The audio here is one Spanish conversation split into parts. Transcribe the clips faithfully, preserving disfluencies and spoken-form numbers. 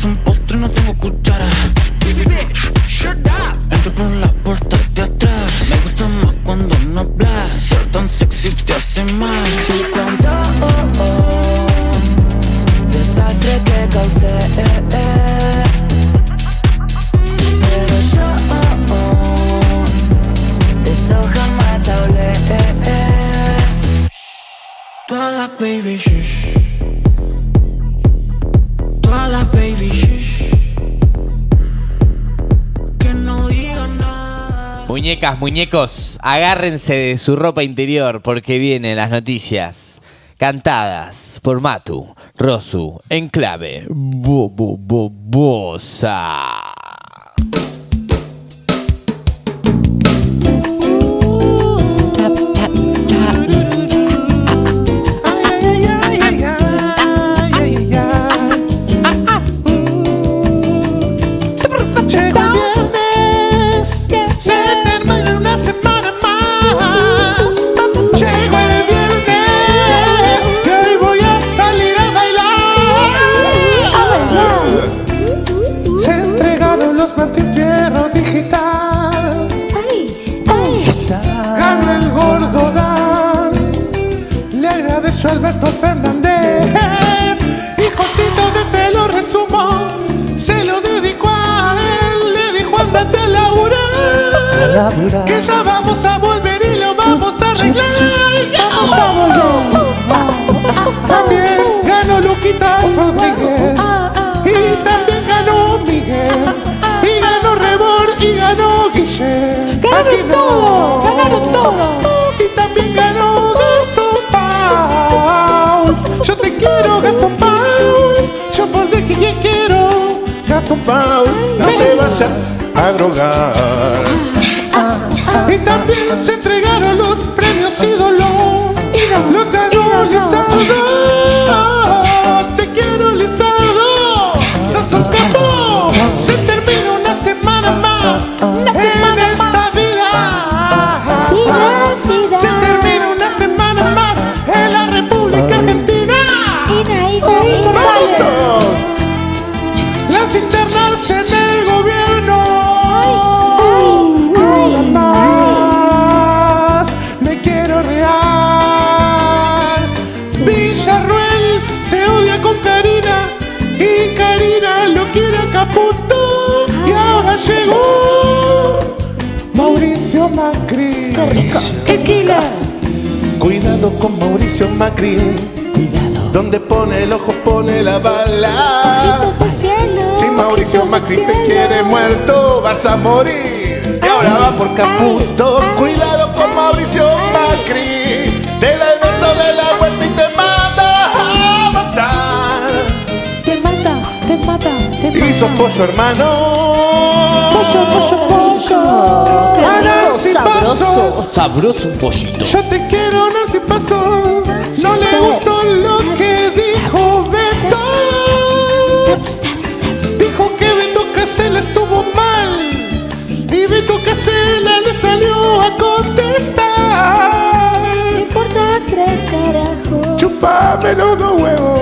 es un postre, no tengo cuchara. Entro por la puerta de atrás. Me gusta más cuando no hablas. Ser tan sexy te hace mal. Y cuando oh, oh, desastre que causé eh, eh. Pero yo oh, oh, de eso jamás hablé eh, eh. Toda la baby shh. Toda la baby shh. Que no diga nada. Muñecas, muñecos, agárrense de su ropa interior porque vienen las noticias cantadas por Matu, Rosu, en clave bo, bo, bo, bosa. Alberto Fernández, hijocito de te lo resumo, se lo dedico a él, le dijo andate a laburar, que ya vamos a volver y lo vamos a arreglar. También ganó Luquitas Rodríguez, y también ganó Miguel, y ganó Rebor, y ganó Guille. Ganaron todos, ganaron todos. Y también ganó Gastón Pauls. Yo te quiero, Gastón Pauls. Yo por de que ya quiero, Gastón Pauls. No te vayas a drogar. Y también se entregaron los premios ídolo. Los ganó Lizardo. Te quiero, Lizardo. Sos un capo. Se termina una semana más en esta vida. Se termina una semana más en la República Argentina. ¡Vamos todos! Las internas en el gobierno. Más me quiero real. Villarruel se odia con Karina y Karina lo quiere a Caputo. Y ahora llegó Mauricio Macri. ¡Qué killer! Cuidado con Mauricio Macri. Cuidado. Donde pone el ojo pone la bala. Cielo, si Mauricio Macri te cielo. quiere muerto vas a morir. Y ahora va por Caputo. Ay, Cuidado con ay, Mauricio ay, Macri. Te da el beso de la vuelta y te mata a matar. Te mata, te mata, te mata. Hizo pollo hermano. Pollo, pollo, pollo. Qué rico, Nancy sabroso. Pasos. Sabroso un pollito. Yo te quiero, Nancy Pasos. No le gustó lo que dijo Beto. Dijo que Beto Casella estuvo mal. Y Beto Casella le salió a contestar. No importa tres carajos. Chupámelo los huevos.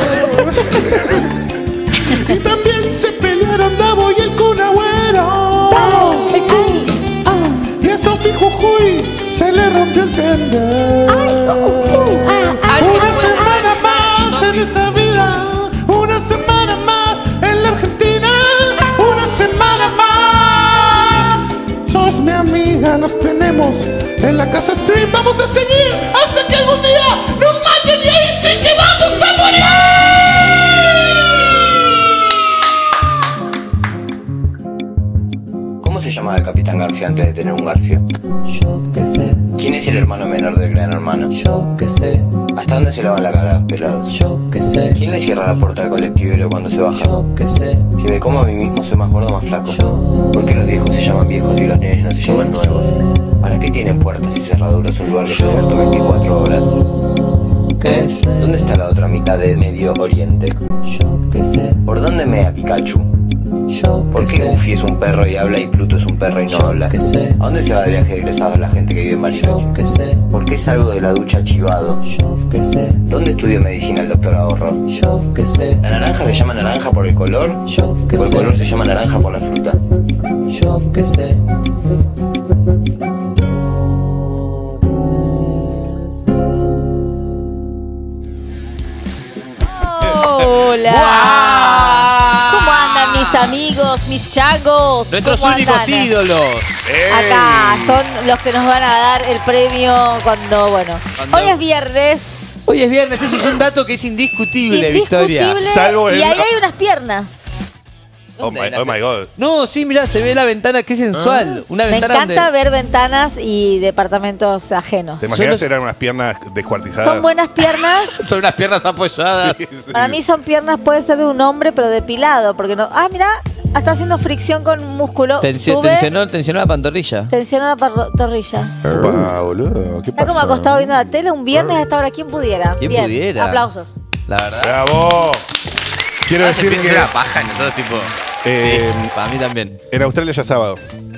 Y también se pelearon Davo y el Kun Agüero. Ay, ay, ay. Y a Sofi Jujuy se le rompió el tender. Ay, uh, uh, ah, ah, Una ah, semana ah, más en esta vida. Una semana más en la Argentina. Una semana más. Sos mi amiga, nos tenemos en la casa stream. Vamos a seguir hasta que algún día nos maten y ahí sí que vamos a morir. ¿Cómo se llamaba el Capitán Garfio antes de tener un garfio? Yo qué sé, ¿Quién es el hermano menor del gran hermano? yo qué sé, ¿Hasta dónde se lavan la cara los pelados? yo qué sé, ¿Quién le cierra la puerta al colectivero cuando se baja? yo qué sé, Si me como a mí mismo soy más gordo o más flaco. yo ¿Por qué los viejos se llaman viejos y los nenes no se llaman nuevos? ¿Para qué tienen puertas y cerraduras un lugar que está abierto veinticuatro horas? qué sé, ¿Dónde está la otra mitad de Medio Oriente? yo qué sé, ¿Por dónde mea Pikachu? Yo ¿Por que qué sé, Goofy es un perro y habla y Pluto es un perro y no Yo habla? que sé. ¿A dónde se va de viaje egresado la gente que vive en Bariloche? yo que sé, ¿Por qué salgo de la ducha chivado? yo que sé, ¿Dónde estudió medicina el doctor Ahorro? yo que sé, ¿La naranja se llama naranja por el color? yo que ¿O el color sé, se llama naranja por la fruta? yo que sé. Hola. ¿Cómo andan mis amigos, mis chagos? Nuestros ¿Cómo únicos andan? ídolos. Acá son los que nos van a dar el premio cuando, bueno. Cuando- Hoy es viernes. Hoy es viernes, eso es un dato que es indiscutible, Victoria. Indiscutible. Salvo Y el- ahí hay unas piernas. Oh my, oh my God. No, sí, mirá, se ve la ventana, qué sensual. Una Me ventana encanta donde... ver ventanas y departamentos ajenos. ¿Te imaginas los- eran unas piernas descuartizadas? Son buenas piernas. Son unas piernas apoyadas. Sí, sí. Para mí son piernas, puede ser de un hombre, pero depilado. Porque no. Ah, mira, está haciendo fricción con músculo. Tensi- Sube, tensionó, tensionó la pantorrilla. tensiona la pantorrilla. Upa, boludo, ¿qué Está como pasa? acostado viendo la tele un viernes a esta hora. ¿Quién pudiera? ¿Quién Bien, pudiera? aplausos. La verdad. ¡Bravo! Quiero Ah, se decir piensa que una paja, nosotros tipo... Eh, sí, para mí también. en Australia ya es sábado.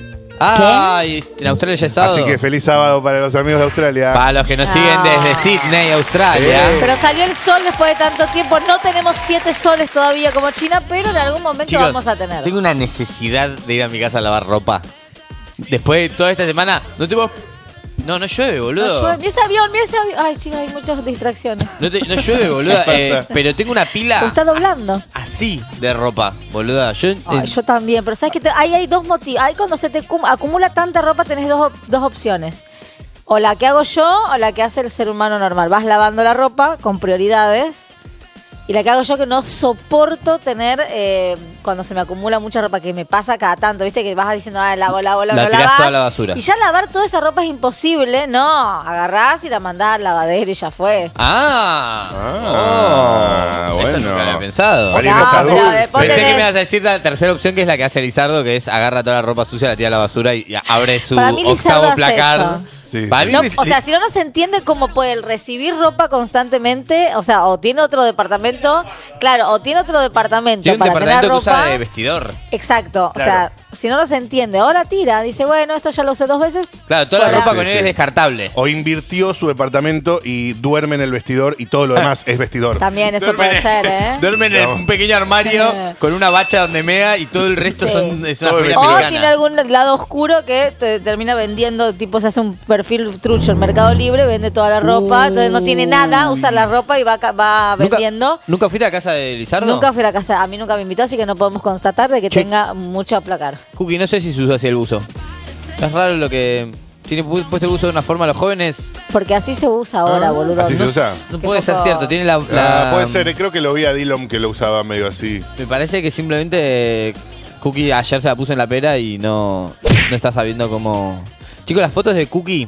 Ay, en Australia ya es sábado. Así que feliz sábado para los amigos de Australia. Para los que nos siguen Ah. desde Sydney, Australia. Eh. Pero salió el sol después de tanto tiempo. No tenemos siete soles todavía como China, pero en algún momento Chicos, vamos a tener. tengo una necesidad de ir a mi casa a lavar ropa. Después de toda esta semana, no tengo... No, no llueve, No boludo. llueve. Mira ese avión, mira ese avión. Ay, chicos, hay muchas distracciones. No, te- no llueve, boludo. ¿Qué eh, pasa? pero tengo una pila Lo está doblando. así de ropa, boluda. Yo, Ay, eh, yo también, pero sabes que te- ahí hay dos motivos. Ahí cuando se te cum- acumula tanta ropa tenés dos, op- dos opciones. O la que hago yo o la que hace el ser humano normal. Vas lavando la ropa con prioridades. Y la que hago yo que no soporto tener eh, cuando se me acumula mucha ropa, que me pasa cada tanto, viste que vas diciendo, ah, lavo, lavo, lavo, La lo tirás lavás. toda a la basura. Y ya lavar toda esa ropa es imposible, no, agarrás y la mandás al lavadero y ya fue. Ah, Ah, oh, bueno. Eso nunca lo había pensado. Mariano No, está pero dulce. después Pensé que tenés- me ibas a decir la tercera opción, que es la que hace Lizardo, que es agarra toda la ropa sucia, la tira a la basura y abre su Para mí Lizardo octavo hace placar. eso. Sí, Para sí. mí No, Liz- o sea, si no, no se entiende cómo puede el recibir ropa constantemente, o sea, o tiene otro departamento, claro, o tiene otro departamento tiene un para departamento tener que usa ropa. de vestidor. Exacto, o Claro. sea, si no, no se entiende. Ahora tira, dice, bueno, esto ya lo usé dos veces. Claro, toda la Fuera. ropa Sí, con él sí. es descartable. O invirtió su departamento y duerme en el vestidor y todo lo demás es vestidor. También eso Duermen puede en- ser, ¿eh? Duermen en No. un pequeño armario Eh. con una bacha donde mea y todo el resto Sí. son, es una Todo familia vestido. O americana. tiene algún lado oscuro que te termina vendiendo, tipo se hace un perfil trucho en Mercado Libre, vende toda la ropa, entonces no tiene nada, usa la ropa y va, ca- va ¿Nunca, vendiendo. ¿Nunca fuiste a casa de Lizardo? Nunca fui a la casa, a mí nunca me invitó, así que no podemos constatar de que Che. tenga mucho a placar. Cookie, no sé si se usa así el buzo. Es raro lo que... Tiene pu- puesto el buzo de una forma a los jóvenes. Porque así se usa ahora, boludo. ¿Así se No- usa? No Qué puede poco- ser cierto, tiene la... Ah, la- puede ser, eh, creo que lo vi a Dillon que lo usaba medio así. Me parece que simplemente Cookie ayer se la puso en la pera y no, no está sabiendo cómo... Chicos, las fotos de Cookie...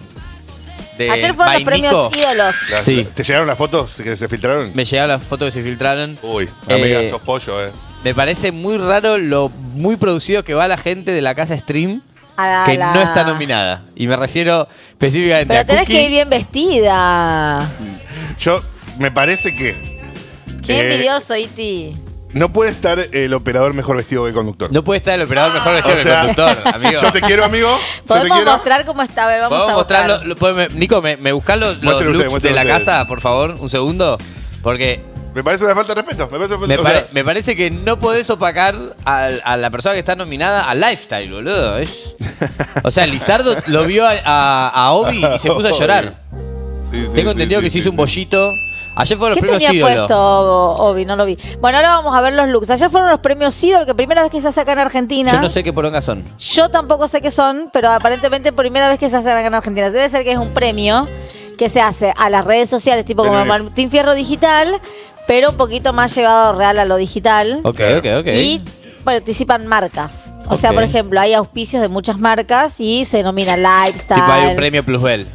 De Ayer fueron los By premios Nico, ídolos. Las- Sí. ¿Te llegaron las fotos que se filtraron? Me llegaron las fotos que se filtraron. Uy, Eh, amiga, sos pollo, eh. Me parece muy raro lo muy producido que va la gente de la casa Stream A la- que la- no está nominada. Y me refiero específicamente Pero a tenés Cookie. que ir bien vestida. Yo, me parece que Qué Eh, envidioso, Iti. no puede estar el operador mejor vestido que el conductor. No puede estar el operador mejor vestido O que el sea, conductor, amigo. Yo te quiero, amigo. Yo te Podemos quiero. mostrar cómo está. A ver, vamos ¿Podemos a buscar. mostrarlo? Lo- podeme- Nico, ¿me, me buscás los, los Muéstrelo looks usted, de la muéstrelo usted. casa, por favor? Un segundo. Porque Me parece una falta de respeto. Me parece una me, falta- o sea, pare- me parece que no podés opacar a, a la persona que está nominada a Lifestyle, boludo. Es, o sea, Lizardo lo vio a, a, a Obi y se puso a llorar. sí, sí, Tengo sí, entendido sí, que se sí, hizo un sí. bollito. Ayer fueron ¿Qué los premios tenía ídolos. puesto Obi? No lo vi. Bueno, ahora vamos a ver los looks. Ayer fueron los premios ídolos, que primera vez que se hace acá en Argentina. Yo no sé qué porongas son. Yo tampoco sé qué son, pero aparentemente primera vez que se hace acá en Argentina. Debe ser que es un premio que se hace a las redes sociales, tipo como Tenés. Martín Fierro Digital, pero un poquito más llevado real a lo digital. Ok, ok, ok. Y participan marcas. O sea, Ok. por ejemplo, hay auspicios de muchas marcas y se denomina Lifestyle. Tipo, hay un premio Plusbel.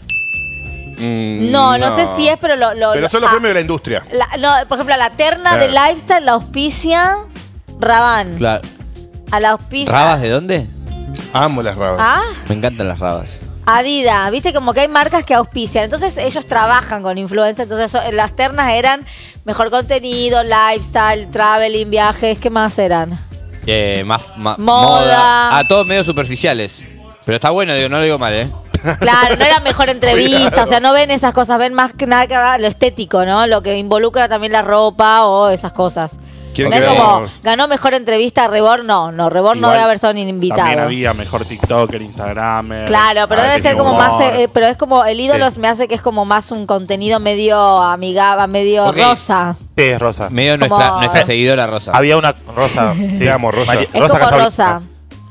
Mm, No, no, sé si es, pero lo... lo- Pero lo- son los ah, premios de la industria. la- no, por ejemplo, a la terna Claro. de Lifestyle la auspicia Rabanne. Claro. A la auspicia... ¿Rabas de dónde? Amo las rabas. ¿Ah? Me encantan las rabas. Adidas, viste como que hay marcas que auspician, entonces ellos trabajan con influencers, entonces eso- las ternas eran mejor contenido, lifestyle, traveling, viajes, ¿qué más eran? Eh, más, ma- Moda. Ah, todos medios superficiales. Pero está bueno, digo, no lo digo mal, ¿eh? Claro, no era mejor entrevista, o sea, no ven esas cosas, ven más que nada lo estético, ¿no? Lo que involucra también la ropa o esas cosas. No ¿Quieren es que como, veamos? ganó mejor entrevista Rebor, no, no, Rebor no Igual, debe haber estado ni invitado. También había mejor TikToker, Instagramer. Claro, pero ah, debe tenía ser como humor. más, eh, pero es como, el ídolo Sí. me hace que es como más un contenido medio amigable, medio Ok. rosa. Sí, es Rosa. Medio Como- nuestra, nuestra seguidora Rosa. Había una Rosa. Sí. Te amo, Rosa. Mari- Es como Casablanca. rosa.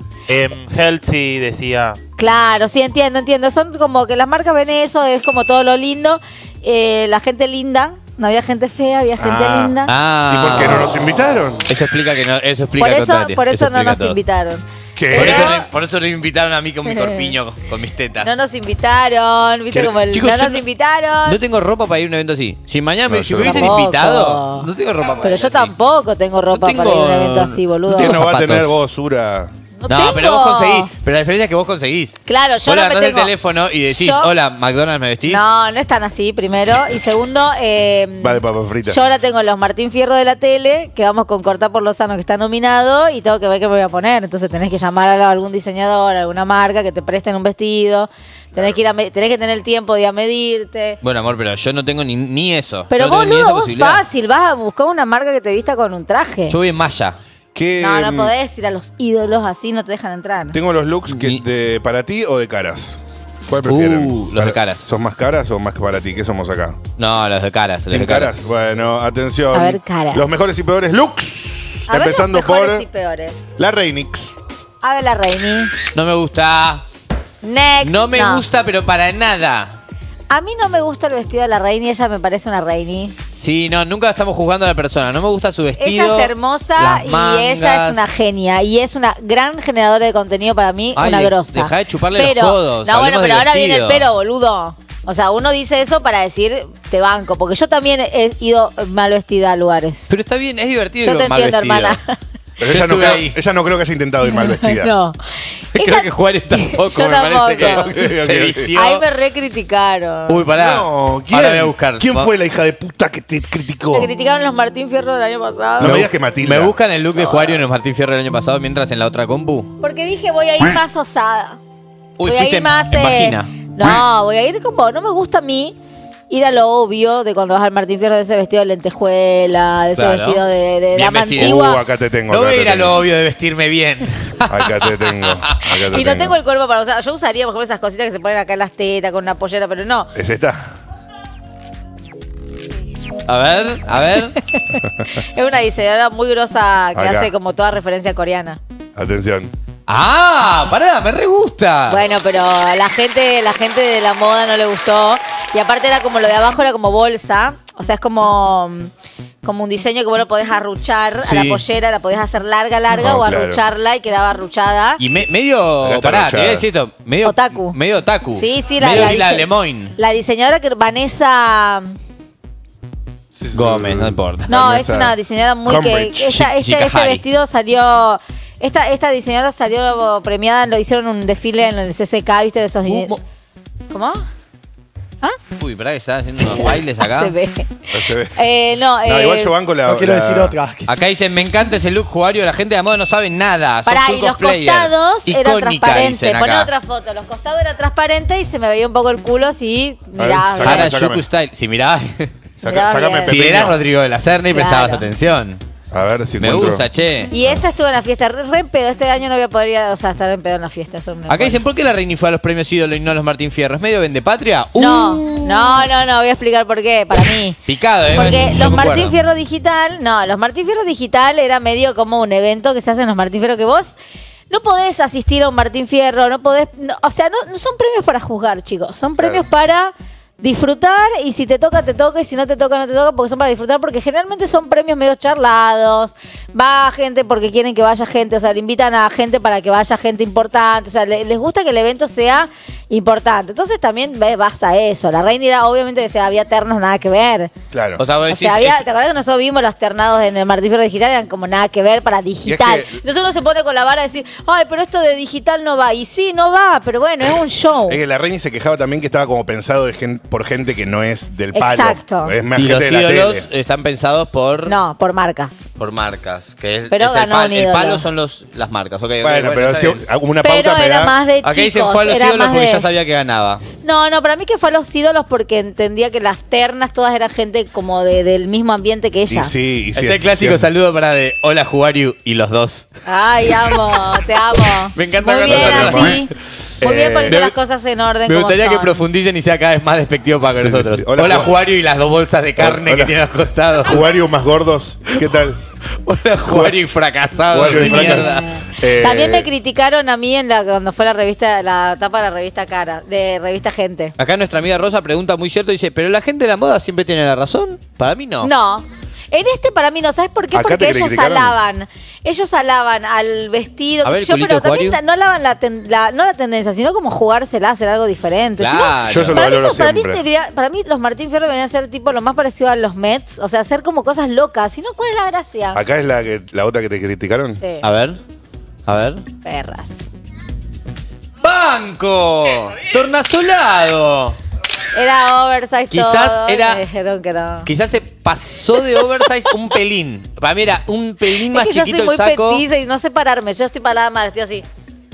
Em, Healthy decía. Claro, sí, entiendo, entiendo. Son como que las marcas ven eso, es como todo lo lindo. Eh, la gente linda, no había gente fea, había gente Ah. linda. Ah. ¿Y por qué no nos invitaron? Eso explica que no, eso explica por el eso, contrario. por eso, no explica nos todo. invitaron. ¿Qué? Por, Pero- eso, no- por eso no me invitaron a mí con mi corpiño, con, con mis tetas. No nos invitaron, viste ¿Qué- como el Chicos, no yo nos no- invitaron. No tengo ropa para ir a un evento así. Si mañana me, No, si yo me hubiesen tampoco. invitado, no tengo ropa para Pero ir yo así. tampoco tengo ropa No tengo- para ir a un evento así, boludo. no ¿Qué tengo no va a zapatos. tener vos, Ura? No No, tengo. pero vos conseguís. Pero la diferencia es que vos conseguís. Claro, yo Vos no me levantás tengo. el teléfono y decís, Yo- hola, McDonald's, ¿me vestís? No, no es tan así, primero. Y segundo, eh, Va de papas fritas. yo ahora tengo los Martín Fierro de la tele, que vamos con Cortá por Lozano, que está nominado, y tengo que ver qué me voy a poner. Entonces tenés que llamar a algún diseñador, a alguna marca, que te presten un vestido. Tenés que ir a me- tenés que tener el tiempo de ir a medirte. Bueno, amor, pero yo no tengo ni, ni eso. Pero Yo no tengo ni boludo, esa vos posibilidad. fácil, vas a buscar una marca que te vista con un traje. Yo voy en malla. ¿Qué, No, no mm, podés ir a los ídolos así, no te dejan entrar. Tengo los looks que Ni- de, para ti o de caras. ¿Cuál prefieren? Uh, los de Para- caras. ¿Son más caras o más que para ti? ¿Qué somos acá? No, los de caras. Los ¿En de caras. caras? Bueno, atención. A ver, caras. Los mejores y peores looks. A ver, Empezando los mejores por y peores. la Reinix. A ver la Reini. No me gusta. Next. No me gusta, pero para nada. A mí no me gusta el vestido de la Reini, ella me parece una Reini. Sí, no, nunca estamos juzgando a la persona. No me gusta su vestido. Ella es hermosa las y mangas. ella es una genia. Y es una gran generadora de contenido para mí, Ay, una de- grosa. dejá de chuparle pero, los codos, No, bueno, hablemos pero del ahora viene el vestido. pero, boludo. O sea, uno dice eso para decir, te banco. Porque yo también he ido mal vestida a lugares. Pero está bien, es divertido Yo ir te mal entiendo, vestido. hermana. Pero Yo ella no, estuve creo, ahí. ella no creo que haya intentado ir mal vestida. No. Creo Ella- que Juárez tampoco, Yo me parece que tampoco. Ok, ok, se ok. vistió. Ahí me recriticaron. Uy, pará. No, ¿quién? Ahora voy a buscar. ¿Quién Va- fue la hija de puta que te criticó? Me criticaron los Martín Fierro del año pasado. No me digas que Matilda. ¿Me buscan el look de Juario en el Martín Fierro del año pasado mientras en la otra compu? Porque dije, voy a ir más osada. Uy, voy a fuiste ir en, más. en eh, vagina. No, voy a ir como. No me gusta a mí ir a lo obvio de cuando vas al Martín Fierro, de ese vestido de lentejuela, de ese Claro. vestido de, de Bien dama vestida. antigua. Uh, acá te tengo. No acá voy a te ir a tengo. lo obvio de vestirme bien. Acá te tengo. Acá te Y no tengo el cuerpo para usar. Yo usaría, por ejemplo, esas cositas que se ponen acá en las tetas con una pollera, pero no. ¿Es esta? A ver, a ver. Es una diseñadora muy grosa que Acá. hace como toda referencia coreana. Atención. ¡Ah! Pará, me re gusta. Bueno, pero a la gente, la gente de la moda no le gustó. Y aparte era como lo de abajo, era como bolsa. O sea, es como, como un diseño que vos lo podés arruchar a la Sí. pollera, la podés hacer larga, larga No, o claro. arrucharla y quedaba arruchada. Y me- medio. Acá está Pará, te arruchada. voy a decir esto. Medio Otaku. Medio otaku. Sí, sí, la, medio la, Lila dise- Lemoyne. la diseñadora que Vanessa. Gómez, no importa. No, Vanessa es una diseñadora muy Humbridge. que. Ella, Chi- este, chica este Hari. vestido salió. Esta, esta diseñadora salió premiada, lo hicieron un desfile en el C C K, ¿viste? De esos. Uh, mo- ¿Cómo? Uy, pará, que están haciendo unos bailes acá. Se ve. No se ve. Eh, no, No, eh, igual yo banco la. No quiero la- decir otra. Acá dicen, me encanta ese look jugario, la gente de moda no sabe nada. sos Pará, full y los cosplayer. costados eran Icónica, transparentes. dicen Poné acá. otra foto. Los costados eran transparentes y se me veía un poco el culo, sí. A ver, Mirá, sacame, Hara mirá. sacame. Yuku Style. Si mirá, Saca- Mirá sacame bien. si Pepeño. eras Rodrigo de la Serna y Claro. prestabas atención. A ver si Me encuentro. gusta, che. Y esa estuvo en la fiesta. Re, re en pedo. Este año no voy a poder ir, a- o sea, estar en pedo en la fiesta. Eso no me Acá puedo. dicen, ¿por qué la Reini fue a los premios ídolo y no a los Martín Fierro? ¿Es medio vendepatria? Uh, No, no, no, no. Voy a explicar por qué. Para mí. Picado, ¿eh? Porque Yo los concuerdo. Martín Fierro Digital, no, los Martín Fierro Digital era medio como un evento que se hace en los Martín Fierro que vos no podés asistir a un Martín Fierro, no podés, no, o sea, no, no son premios para juzgar, chicos, son premios para disfrutar y si te toca, te toca y si no te toca, no te toca porque son para disfrutar porque generalmente son premios medio charlados, va gente porque quieren que vaya gente, o sea, le invitan a gente para que vaya gente importante, o sea, le- les gusta que el evento sea importante. Entonces también ves, vas a eso. La reina era, obviamente, o sea, había ternas nada que ver. Claro. O sea, vos O decís, sea, había, es- ¿te acordás que nosotros vimos los ternados en el Martín Fierro Digital? Eran como nada que ver para digital. que- Entonces uno se pone con la vara de decir, ay, pero esto de digital no va. Y sí, no va, pero bueno, es un show. Es que la Reini se quejaba también que estaba como pensado de gen- por gente que no es del palo. Exacto. Es más Y gente los de la ídolos tele. están pensados por, No, por marcas. por marcas. Que es, Pero es el, ganó pal- un el ídolo. palo son los, las marcas. Okay, okay, Bueno, pero está si bien. hago una Pero pauta me era da. más de Acá dicen chicos. fue a los era ídolos más porque de... ya sabía que ganaba. No, no, para mí que fue a los ídolos porque entendía que las ternas todas eran gente como de, del mismo ambiente que Y ella. sí, y sí. Este clásico sí. saludo para de Hola Juariu y los dos. Ay, amo, te amo. Me encanta Muy cuando bien, lo hacemos, así. Muy bien Eh, poniendo me- las cosas en orden. Me como gustaría que son. profundicen y sea cada vez más despectivo para Sí, sí, nosotros. sí. Hola, Hola, Juariu y las dos bolsas de carne Hola. que tiene al costado. Jugario más gordos, ¿qué tal? Hola, Juariu y fracasado Juariu y de fracasado. mierda. Eh, También me criticaron a mí en la cuando fue la revista, la tapa de la revista Cara, de revista Gente. Acá nuestra amiga Rosa pregunta muy cierto, dice, ¿pero la gente de la moda siempre tiene la razón? Para mí no. No. En este para mí no, ¿sabes por qué? ¿Acá Porque te ellos criticaron? alaban, ellos alaban al vestido, A ver, qué sé yo, culito pero también Juariu. no alaban la, ten- la- no la tendencia, sino como jugársela, hacer algo diferente. Si no, Claro. Yo eso lo para, mí valoro eso- para, mí siempre. debería- para mí los Martín Fierro venían a ser tipo lo más parecido a los Mets, o sea, hacer como cosas locas. Si no, ¿cuál es la gracia? Acá es la, que, la otra que te criticaron. Sí, A ver, a ver. perras. ¡Banco! ¡Tornasolado! Era oversize Quizás todo, era- me dijeron que no. Quizás se pasó de oversize un pelín. Para mí era un pelín más es que yo chiquito soy muy el saco. petiza y no sé pararme, yo estoy parada mal, estoy así.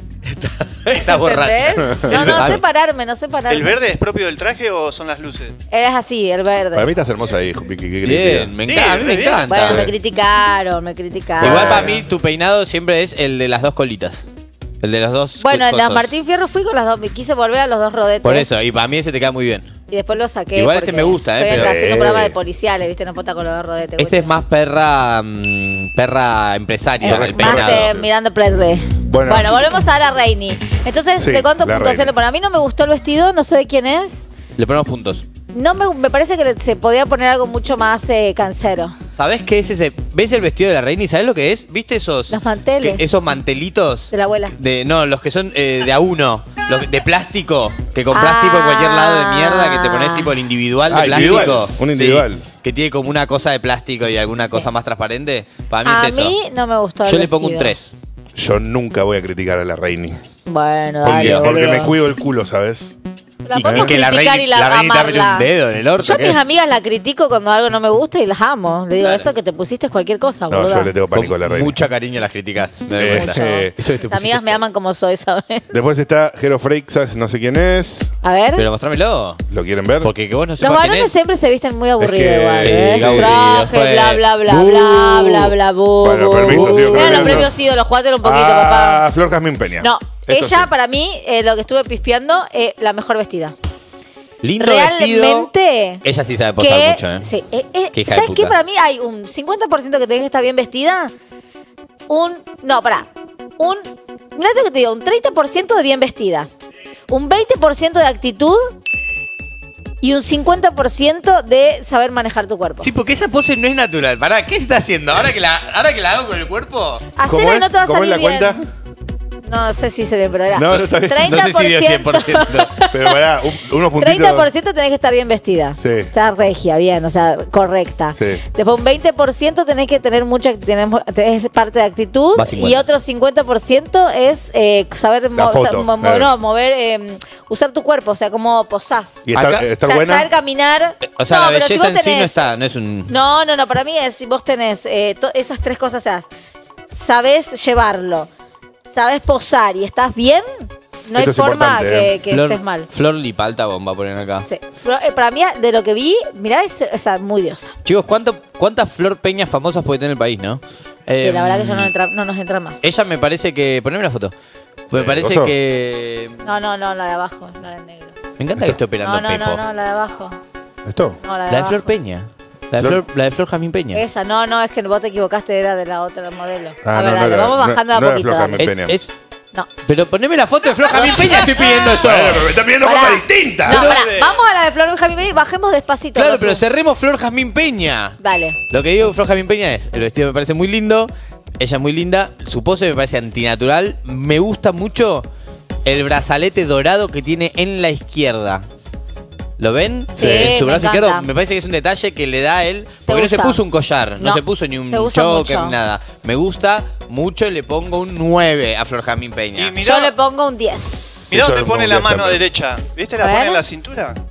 Está borracha. ¿Entendés? No, no sé pararme, no sé pararme. ¿El verde es propio del traje o son las luces? Es así, el verde. Para mí estás hermosa ahí, Vicky, qué crítica. Bien, me Sí, encanta, a mí me re bien. encanta. Bueno, me Sí. criticaron, me criticaron. Igual para mí tu peinado siempre es el de las dos colitas. El de los dos Bueno, en cosos. las Martín Fierro fui con las dos, me quise volver a los dos rodetes. Por eso, y para mí ese te queda muy bien. Y después lo saqué. Igual este porque me gusta, eh, estoy pero- haciendo Eh. un programa de policiales, ¿viste? No puta con los dos rodetes. Este es más perra mm, perra empresaria. Eh, el más peinado. eh, mirando Presley. Bueno. Bueno, volvemos a la Reini. Entonces, Sí, ¿de cuánto la puntuación Reini. le pone? A mí no me gustó el vestido, no sé de quién es. Le ponemos puntos. No me, me parece que le- se podía poner algo mucho más eh, cancero. ¿Sabés qué es ese? ¿Ves el vestido de la reina y sabés lo que es? ¿Viste esos? Los manteles. que- esos mantelitos. De la abuela. De, no, los que son eh, de a uno. Los de plástico. Que compras Ah. tipo en cualquier lado de mierda. Que te pones tipo el individual de Ah, plástico. individual, un Sí, individual. que tiene como una cosa de plástico y alguna cosa más transparente. Para mí A es eso. mí no me gustó el Yo le pongo un vestido. tres. Yo nunca voy a criticar a la Reini. Bueno, Porque, dale, porque boludo. me cuido el culo, ¿sabes? La Y podemos que la criticar reina, y la, la reina te mete amarla. un dedo en el orto. Yo a ¿qué? mis amigas la critico cuando algo no me gusta y las amo. Le digo, Claro. eso que te pusiste es cualquier cosa, No, boluda. yo le tengo pánico a la Con Reini. mucha cariño las críticas. Me doy Eh, cuenta. eh, Eso que te Mis amigas pusiste- me aman como soy, ¿sabes? Después está Jero Freixas, no sé quién es. A ver. Pero mostrámelo. ¿Lo quieren ver? Porque que vos no Los sepas quién varones es. siempre se visten muy aburridos que- igual, sí, ¿eh? sí, aburrido, Traje, fue. bla, bla, bla, Bu. bla, bla, bla, bu, Bueno, bu, permiso, bu. sigo Mira los creyendo. premios ídolos, jugátelo un poquito, Ah, papá. Flor Jazmín Peña. No, Esto ella sí. para mí, eh, lo que estuve pispeando, eh, la mejor vestida. Lindo vestido. Realmente. Ella sí sabe posar que, mucho, ¿eh? Sí, eh, eh, Qué hija de ¿sabes qué? puta. Para mí hay un cincuenta por ciento que tenés que estar bien vestida. Un. No, pará. Un. Mirá lo que te digo, un treinta por ciento de bien vestida. Un veinte por ciento de actitud. Y un cincuenta por ciento de saber manejar tu cuerpo. Sí, porque esa pose no es natural. Pará, ¿qué está haciendo? ¿Ahora que la, ahora que la hago con el cuerpo? Hacela y es? no te va a ¿Cómo es salir la bien. cuenta? No sé si se ve, pero era. No, no está bien. treinta No sé si dio cien por ciento. Pero pará, un- unos puntitos. treinta por ciento tenés que estar bien vestida. Sí. Estar regia, bien, o sea, correcta. Sí. Después un veinte por ciento tenés que tener mucha, tenemos, es parte de actitud. Va cincuenta. Y otro cincuenta por ciento es eh, saber La mo- foto, sa- mo- claro. no, mover, eh, usar tu cuerpo, o sea, cómo posás. ¿Y estar, Acá- eh, estar O sea, buena? saber caminar. O sea, No, la pero si belleza vos en sí no tenés- está, no es un... No, no, no, para mí es si vos tenés eh, to- esas tres cosas, o sea, sabés llevarlo, sabés posar y estás bien, no Esto hay es forma importante, que, eh. que Flor, estés mal. Flor Lipalta bomba a poner acá. Sí. Pero, eh, para mí, de lo que vi, mirá, es, o sea, muy diosa. Chicos, ¿cuánto, ¿cuántas Flor Peñas famosas puede tener el país, no? Sí, la verdad que ya no, Eh, entra- no nos entra más. Ella me parece que... Poneme la foto. Me Eh, parece ¿gozo? que... No, no, no, la de abajo, la de negro. Me encanta que esté operando No, no, Pepo. no, no, la de abajo. ¿Esto? No, la de La de abajo. Flor Peña. La de Flor- Flor, la de Flor Jamín Peña. Esa, no, no, es que vos te equivocaste, era de la otra modelo. Ah, a ver, no, no dale, era- vamos no- bajando no a era poquito. Flor dale. Jamín Es- Peña. es- No. pero poneme la foto de Flor Jamín Peña, estoy pidiendo eso. Bueno, pero me están pidiendo Pará. cosas distintas. No, Pero pará, de- vamos a la de Flor Jaime Peña y bajemos despacito. Claro, Rosu. pero cerremos Flor Jazmín Peña. Dale. Lo que digo de Flor Jazmín Peña es, el vestido me parece muy lindo, ella es muy linda, su pose me parece antinatural, me gusta mucho el brazalete dorado que tiene en la izquierda. ¿Lo ven? Sí, En su me brazo encanta. izquierdo me parece que es un detalle que le da a él, porque no se usa. puso un collar, no, No, se puso ni un se usa choker, mucho. ni nada. Me gusta mucho y le pongo un nueve a Flor Jazmín Peña. Y mirá, Yo le pongo un diez. mirá Eso dónde es pone un la día mano también. derecha. ¿Viste? La A ver. pone en la cintura.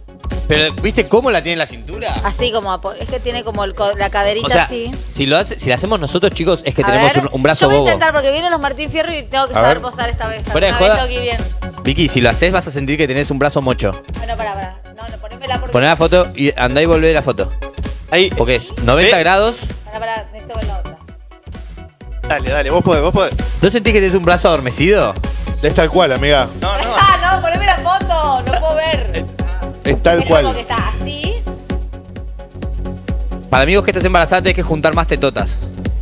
Pero, ¿viste cómo la tiene en la cintura? Así como, apo- es que tiene como el co- la caderita O sea, así. si lo, hace, si lo hacemos nosotros, chicos, es que A tenemos ver, un, un brazo yo voy bobo. a intentar porque vienen los Martín Fierro y tengo que A saber ver. posar esta vez. Fuera de Alguna vez joda. tengo que ir bien. Vicky, si lo haces vas a sentir que tenés un brazo mocho. Bueno, pará, pará. No, no, ponémela porque... Poné la foto y andá y volvé la foto. Ahí. Porque es noventa ¿Ve? grados. Pará, pará, necesito ver la otra. Dale, dale, vos podés, vos podés. ¿No sentís que tenés un brazo adormecido? Es tal cual, amiga. No, no. Ah, no, poneme la foto, no puedo ver. Es tal Es como que cual. está así. Para amigos que estás embarazada tenés que juntar más tetotas.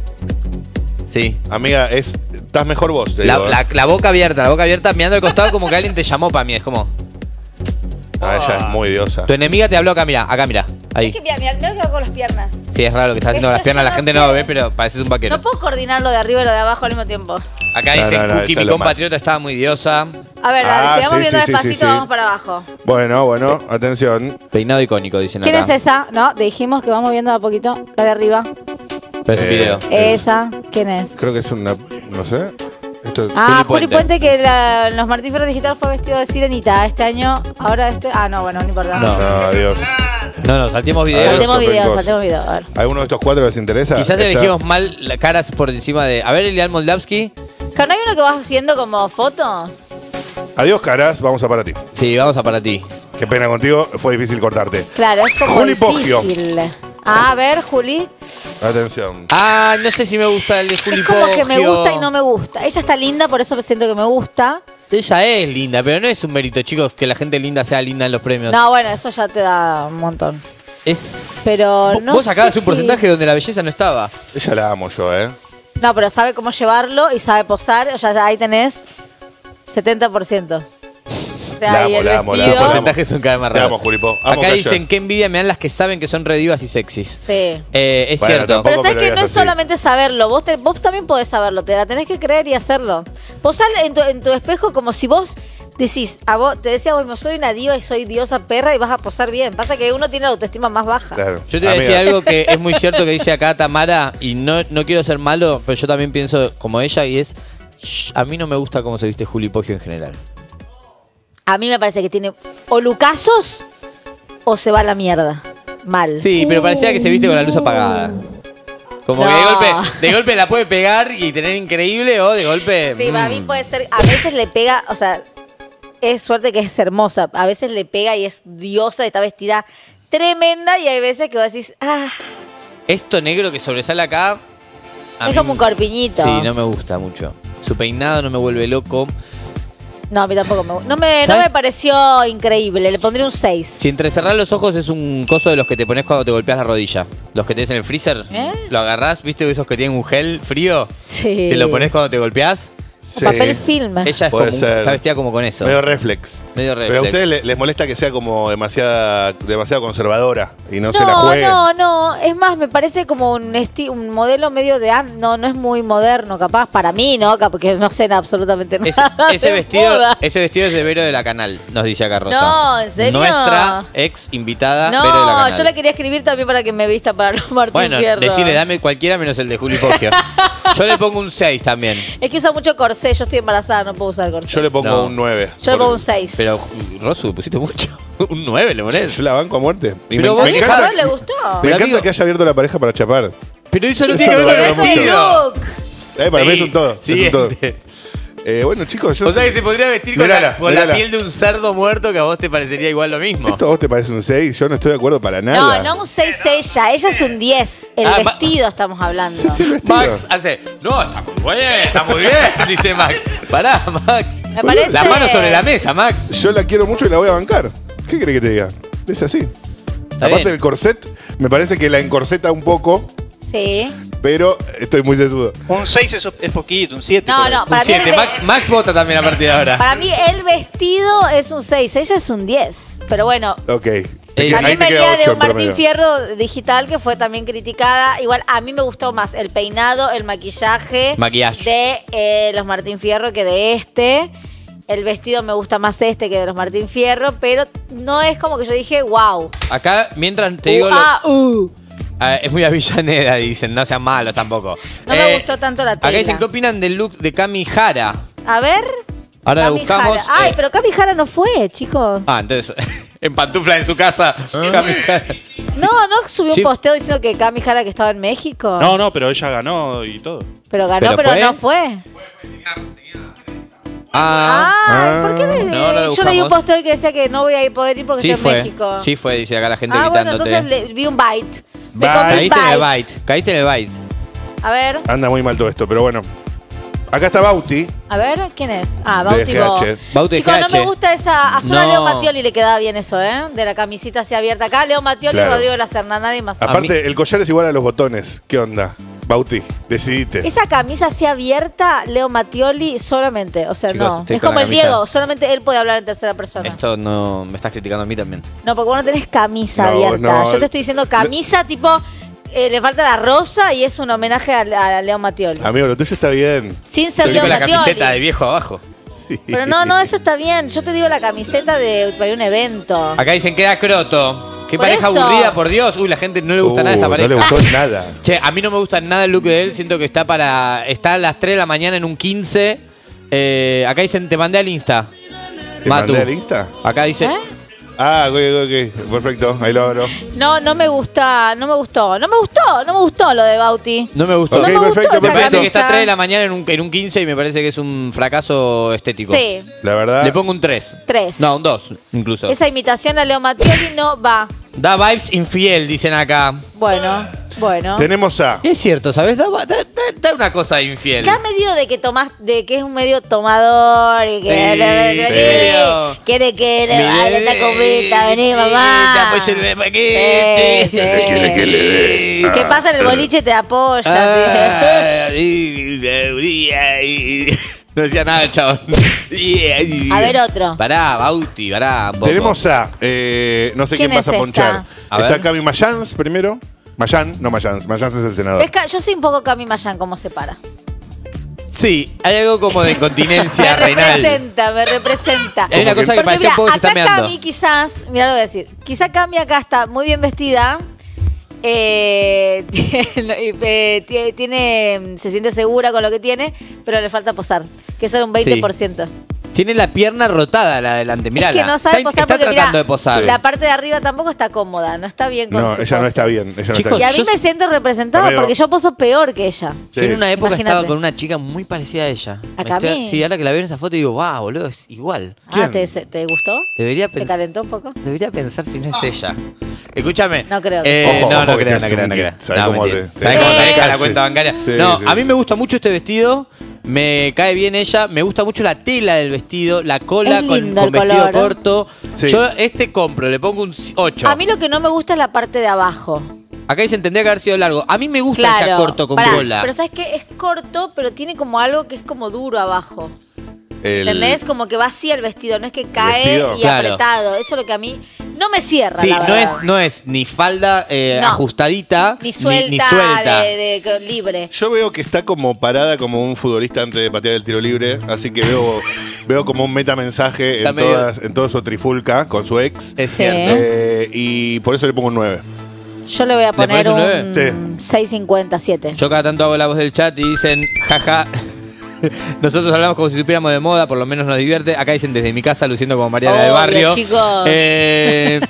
Sí. Amiga, es. Estás mejor vos, te La, digo, ¿eh? la- la boca abierta, la boca abierta, mirando al costado como que alguien te llamó para mí. Es como. Ah, ella es muy diosa. Tu enemiga te habló acá, mira, acá, mira. Es Ahí. que mira, mira, mira lo que hago con las piernas. Sí, es raro lo que estás haciendo con Eso las piernas. yo La no gente sé. no lo ve, pero pareces un vaquero. No puedo coordinar lo de arriba y lo de abajo al mismo tiempo. Acá No, dicen no, no, Cookie, eso mi es lo compatriota, estaba muy diosa. A ver, Ah, dale, sigamos sí, viendo sí, sí, despacito, sí, sí. vamos para abajo. Bueno, bueno, atención. Peinado icónico, dicen ¿Quién acá. es esa? No, dijimos que vamos viendo a poquito. La de arriba. Pero es un Eh, video. Esa. ¿Quién es? Creo que es una. No sé. Esto Ah, Juli Juli Puente, que la- en los Martín Fierro Digital fue vestido de sirenita. Este año, ahora este. Ah, no, bueno, no importa. No. No, adiós. No, no, saltemos Ah, videos. Saltemos Open videos, Cos. saltemos videos. A ver. ¿Alguno de estos cuatro les interesa? Quizás Esta- elegimos mal las caras por encima de. A ver, Elian Moldavsky. Claro, ¿no hay uno que vas haciendo como fotos? Adiós, caras. Vamos a para ti. Sí, vamos a para ti. Qué pena contigo. Fue difícil cortarte. Claro, es como Juli Poggio. difícil. Ah, a ver, Juli. Atención. Ah, no sé si me gusta el de Juli Es como que me Poggio. gusta y no me gusta. Ella está linda, por eso siento que me gusta. Ella es linda, pero no es un mérito, chicos, que la gente linda sea linda en los premios. No, bueno, eso ya te da un montón. Es. Pero Vos- no Vos sacabas sé un si- porcentaje donde la belleza no estaba. Ella la amo yo, ¿eh? No, pero sabe cómo llevarlo y sabe posar. O sea, ya ahí tenés setenta por ciento. O sea, La y amo, el la amo, la Los vestido. amo. porcentajes son cada vez más Te raros. amo, Julipo. Amo Acá que dicen haya- qué envidia me dan las que saben que son redivas y sexys. Sí. Eh, es Bueno, cierto. tampoco- Pero sabes me lo que no digas es así. solamente saberlo, vos, te- vos también podés saberlo, te la tenés que creer y hacerlo. Posar en tu, en tu espejo como si vos decís, a vos, te decía vos mismo, soy una diva y soy diosa perra y vas a posar bien. Pasa que uno tiene la autoestima más baja. Claro. Yo te voy a Amiga, decir algo que es muy cierto que dice acá Tamara, y no, no quiero ser malo, pero yo también pienso como ella, y es, "Shh, a mí no me gusta cómo se viste Juli Poggio en general. A mí me parece que tiene o lucazos o se va a la mierda. Mal. Sí, pero parecía que se viste con la luz apagada. Como que de No. golpe, de golpe la puede pegar y tener increíble, o de golpe... Sí, para mí mm. puede ser, a veces le pega, o sea, es suerte que es hermosa, a veces le pega y es diosa y está vestida tremenda y hay veces que vos decís, ah, Esto negro que sobresale acá... a es mí- como un corpiñito. Sí, no me gusta mucho. Su peinado no me vuelve loco. No, a mí tampoco me, no me, no ¿Sabes? me pareció increíble, le pondría un seis. Si entrecerrar los ojos es un coso de los que te pones cuando te golpeas la rodilla. Los que tenés en el freezer. ¿Eh? Lo agarrás, ¿viste esos que tienen un gel frío? Sí. Te lo pones cuando te golpeás. Sí. Papel film. Ella es Puede como un- ser. está vestida como con eso. Medio reflex. Medio Pero a reflex. ustedes le- les molesta que sea como demasiada, demasiado conservadora y no, No, se la juegue. no, no. Es más, me parece como un esti- un modelo medio de... an- No, no es muy moderno, capaz. Para mí, ¿no? Cap- Porque no sé absolutamente Es- nada ese, de vestido, moda. ese vestido es de Vero de la Canal, nos dice acá Rosa. No, ¿en serio? Nuestra ex invitada, Vero de la No, Canal. yo la quería escribir también para que me vista para los Martín Bueno, Fierro. decirle, dame cualquiera menos el de Juli Poggio. Yo le pongo un seis también. Es que usa mucho corsé. Yo estoy embarazada, no puedo usar corsé. Yo le pongo No. un nueve. Yo le pongo un seis. Pero, Rosu, pusiste mucho. Un nueve le pones. Yo la banco a muerte. Y Pero me, vos me dejá- encanta, ¿No le gustó? me Pero, encanta amigo- que haya abierto la pareja para chapar. Pero eso no Eso tiene que no ver vale con el mucho. vestido. Look. Eh, para mí Sí, es un todo. Es un todo. siguiente. Eh, bueno, chicos, yo O sea sé- que se podría vestir con, Mirala, la, con la mirala. piel de un cerdo muerto que a vos te parecería igual lo mismo. ¿Esto a vos te parece un seis? Yo no estoy de acuerdo para No, nada. no un seis ella. Ella es un diez. El Ah, ma- vestido estamos hablando. Sí, sí, el vestido. Max hace, no, está muy bien, está muy bien, dice Max. Pará, Max. Me parece... La mano sobre la mesa, Max. Yo la quiero mucho y la voy a bancar. ¿Qué crees que te diga? Es así. Aparte bien. del corset, me parece que la encorseta un poco, Sí. pero estoy muy sesudo. Un seis es, es poquito, un siete. No, no, para Un mí, el siete. ve- Max, Max vota también a partir de ahora. para mí el vestido es un seis. Ella es un diez. Pero bueno, Ok. Eh, Ahí también te queda venía de ocho un en Martín promedio. Fierro digital que fue también criticada. Igual a mí me gustó más el peinado, el maquillaje Maquillaje. de eh, los Martín Fierro que de este. El vestido me gusta más este que de los Martín Fierro, pero no es como que yo dije, wow. Acá, mientras te digo. Uh, lo- ah, uh. Ah, es muy Avellaneda, dicen, no sean malos tampoco. No me Eh, gustó tanto la Acá tela. dicen, ¿qué opinan del look de Cami Jara? A ver. Ahora la Cami buscamos. Jara. Ay, eh, pero Cami Jara no fue, chicos. Ah, entonces. en pantufla en su casa. Cami Jara. No, no subió Sí. un posteo diciendo que Cami Jara que estaba en México. No, no, pero ella ganó y todo. Pero ganó, ¿Pero pero, fue? no fue. Ah, Ah, ¿por qué? de- No, no lo yo leí un buscamos. posteo hoy que decía que no voy a ir- poder ir porque sí estoy en fue. México. Sí fue, dice acá la gente Ah, bueno, gritándote. entonces le, vi un bite. Me Bite. comí un Caíste en el bite. bite. Caíste en el bite. A ver, Anda muy mal todo esto, pero bueno. Acá está Bauti. a ver, ¿quién es? Ah, De Bauti G Bo. H. Bauti Chicos, G no H. me gusta esa. A solo a No. Leo Mattioli le quedaba bien eso, ¿eh? De la camisita así abierta. Acá Leo Mattioli y Claro. Rodrigo La Serna, nadie más. Aparte, el collar es igual a los botones. ¿Qué onda? Bauti, decidite. Esa camisa así abierta, Leo Mattioli solamente. O sea, Chicos, no. estoy Es con como la el camisa. Diego, solamente él puede hablar en tercera persona. Esto no me estás criticando a mí también. No, porque vos no tenés camisa No, abierta. no. Yo te estoy diciendo camisa tipo. eh, le falta la rosa y es un homenaje a, a Leo Mattioli. Amigo, lo tuyo está bien. Sin ser Estoy Leo con la Mattioli. camiseta de viejo abajo. Sí. Pero no, no, eso está bien. Yo te digo la camiseta de para un evento. Acá dicen queda croto. Qué Por pareja eso. aburrida, por Dios. Uy, la gente no le gusta Uh, nada esta pareja. No le gustó nada. Che, a mí no me gusta nada el look de él. Siento que está para. Está a las tres de la mañana en un quince. Eh, acá dicen, te mandé al Insta. ¿Te Matu. mandé al Insta? Acá dice. ¿Eh? Ah, ok, ok, ok. Perfecto, ahí lo abro. No, no me gusta, no me gustó. No me gustó, no me gustó lo de Bauti. No me gustó. Ok, No me gustó perfecto, esa Me parece perfecto. que está a camisa. tres de la mañana en un, en un quince y me parece que es un fracaso estético. Sí, La verdad. Le pongo un tres. tres. No, un dos, incluso. Esa imitación a Leo Mattioli no va. Da vibes infiel, dicen acá. Bueno, bueno. Tenemos a. Es cierto, ¿sabes? Da, da- da- da una cosa de infiel. ¿Qué has medido de que tomás, de que es un medio tomador y que Sí, sí. quiere que le Mi vaya bebé, esta copita, vení te mamá? apoyo el paquete. Sí, sí. quiere que le dé? ¿Qué pasa en el boliche? Te apoya. Ah, y- y- y- No decía nada el chabón. A ver otro. Pará, Bauti, pará. un poco. Tenemos a. eh, no sé ¿Quién quién vas es a ponchar. esta? A Está ver. Cami Mayans primero. Mayan, no Mayans. Mayans es el senador. Pesca- yo soy un poco Cami Mayan, como se para. Sí, hay algo como de incontinencia Me renal. representa, me representa. Hay una cosa que Porque parece mira, un poco que se está acá meando. Cami quizás, mira lo que voy a decir, quizá Cami acá está muy bien vestida, eh, tiene, y, eh, tie- tiene, se siente segura con lo que tiene, pero le falta posar, que eso es un veinte por ciento. Tiene la pierna rotada la de adelante, mirá. Es que no sabe está, posar está porque tratando mirá, de posar. la parte de arriba tampoco está cómoda, no está bien con No, su ella no pose. está bien. Ella no Chicos, Y está a mí Yo me sé- siento representada Amigo. porque yo poso peor que ella. Yo en una época Imagínate. estaba con una chica muy parecida a ella. ¿A Me estoy- Cami? Sí, ahora que la veo en esa foto digo, wow, boludo, es igual. Ah, ¿te, ¿te gustó? Debería ¿Te pensar. calentó un poco? Debería pensar si no es ella. Escúchame. No creo. Eh, Ojo, no, ojo no que creo, te no hace creo, un no creo. kit. ¿Sabes No, cómo mentira. te- ¿Sabes te- cómo te deja la Sí, cuenta bancaria? sí, no, sí. a mí me gusta mucho este vestido. Me cae bien ella. Me gusta mucho la tela del vestido, la cola Es con, lindo con el vestido color. corto. Sí. Yo este compro, le pongo un ocho. A mí lo que no me gusta es la parte de abajo. Acá dicen tendría que haber sido largo. A mí me gusta Claro. ese corto con Pará, cola. pero ¿sabes qué? Es corto, pero tiene como algo que es como duro abajo. El- ¿Entendés? Como que va así el vestido, no es que cae vestido? y Claro. apretado. Eso es lo que a mí no me cierra, Sí, la no es, verdad. no es ni falda eh, No. ajustadita, Ni suelta, ni, ni suelta. De, de- de- libre. Yo veo que está como parada como un futbolista antes de patear el tiro libre, así que veo, veo como un metamensaje Está en, medio- todas, en todo su trifulca con su ex. Es Sí. cierto. Eh, y por eso le pongo un nueve. Yo le voy a poner pones un un, nueve? seis cincuenta siete. Yo cada tanto hago la voz del chat y dicen, jaja. Nosotros hablamos como si supiéramos de moda, por lo menos nos divierte. Acá dicen desde mi casa, luciendo como Mariana del Obvio, Barrio. chicos. Eh,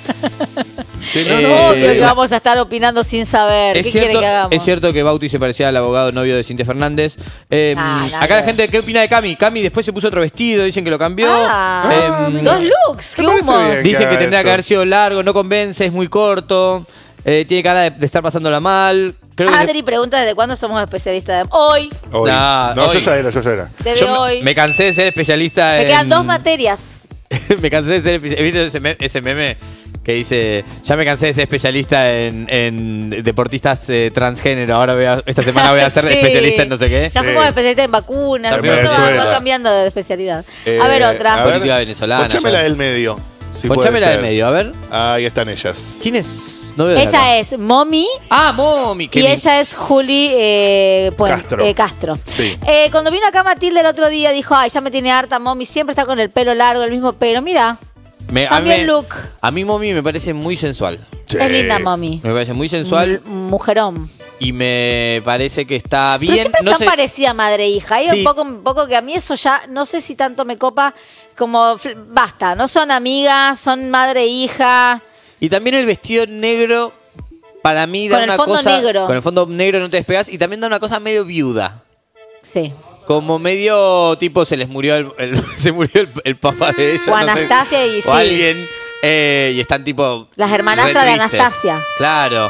Sí, no, no, no, no, Obvio eh, que vamos a estar opinando sin saber. es, ¿Qué quieren cierto, que hagamos? es cierto que Bauti se parecía al abogado novio de Cintia Fernández. Eh, Ah, nada acá la que gente, ver. ¿qué opina de Cami? Cami después se puso otro vestido, dicen que lo cambió. Ah, Eh, dos looks, qué me parece humos. bien. Dicen que haga tendría eso. que haber sido largo, no convence, es muy corto. Eh, tiene cara de, de estar pasándola mal. Creo que Adri pregunta desde cuándo somos especialistas de hoy, Hoy. No, No, hoy. yo ya era, yo ya era. desde yo me- hoy. me cansé de ser especialista Me en... quedan dos materias. me cansé de ser especialista. ¿Viste ese, me- ese meme que dice, ya me cansé de ser especialista en, en deportistas eh, transgénero, ahora voy a- esta semana voy a ser Sí. especialista en no sé qué? Ya Sí. fuimos especialistas en vacunas. Ya ¿viste? fuimos Todo va- va Venezuela. cambiando de especialidad. Eh, a ver, otra. a ver, Política venezolana, Ponchame ya. la del medio. si Ponchame puede la del ser. medio, a ver. Ahí están ellas. ¿Quién es? No veo de acá. Ella es Momi Ah, Momi. que y mi- ella es Juli eh, Puen- Castro. eh, Castro. Sí. Eh, cuando vino acá Matilde el otro día, dijo, ay, ya me tiene harta Momi, siempre está con el pelo largo, el mismo pelo. Mira, me- a cambia mí- el look. A mí Momi me parece muy sensual. Sí. Es linda Momi. Me parece muy sensual. M- Mujerón. y me parece que está Pero bien. siempre No es tan sé, parecida a madre e hija. Hay Sí. un poco, un poco que a mí eso ya no sé si tanto me copa como fl- basta, no son amigas, son madre e hija. y también el vestido negro, para mí da Con el una fondo cosa. negro. Con el fondo negro no te despegas. Y también da una cosa medio viuda. Sí. Como medio tipo se les murió el, el- se murió el, el papá de ella. O no sé, Anastasia y o sí. alguien. eh, y están tipo. Las hermanastras re de tristes. Anastasia. Claro.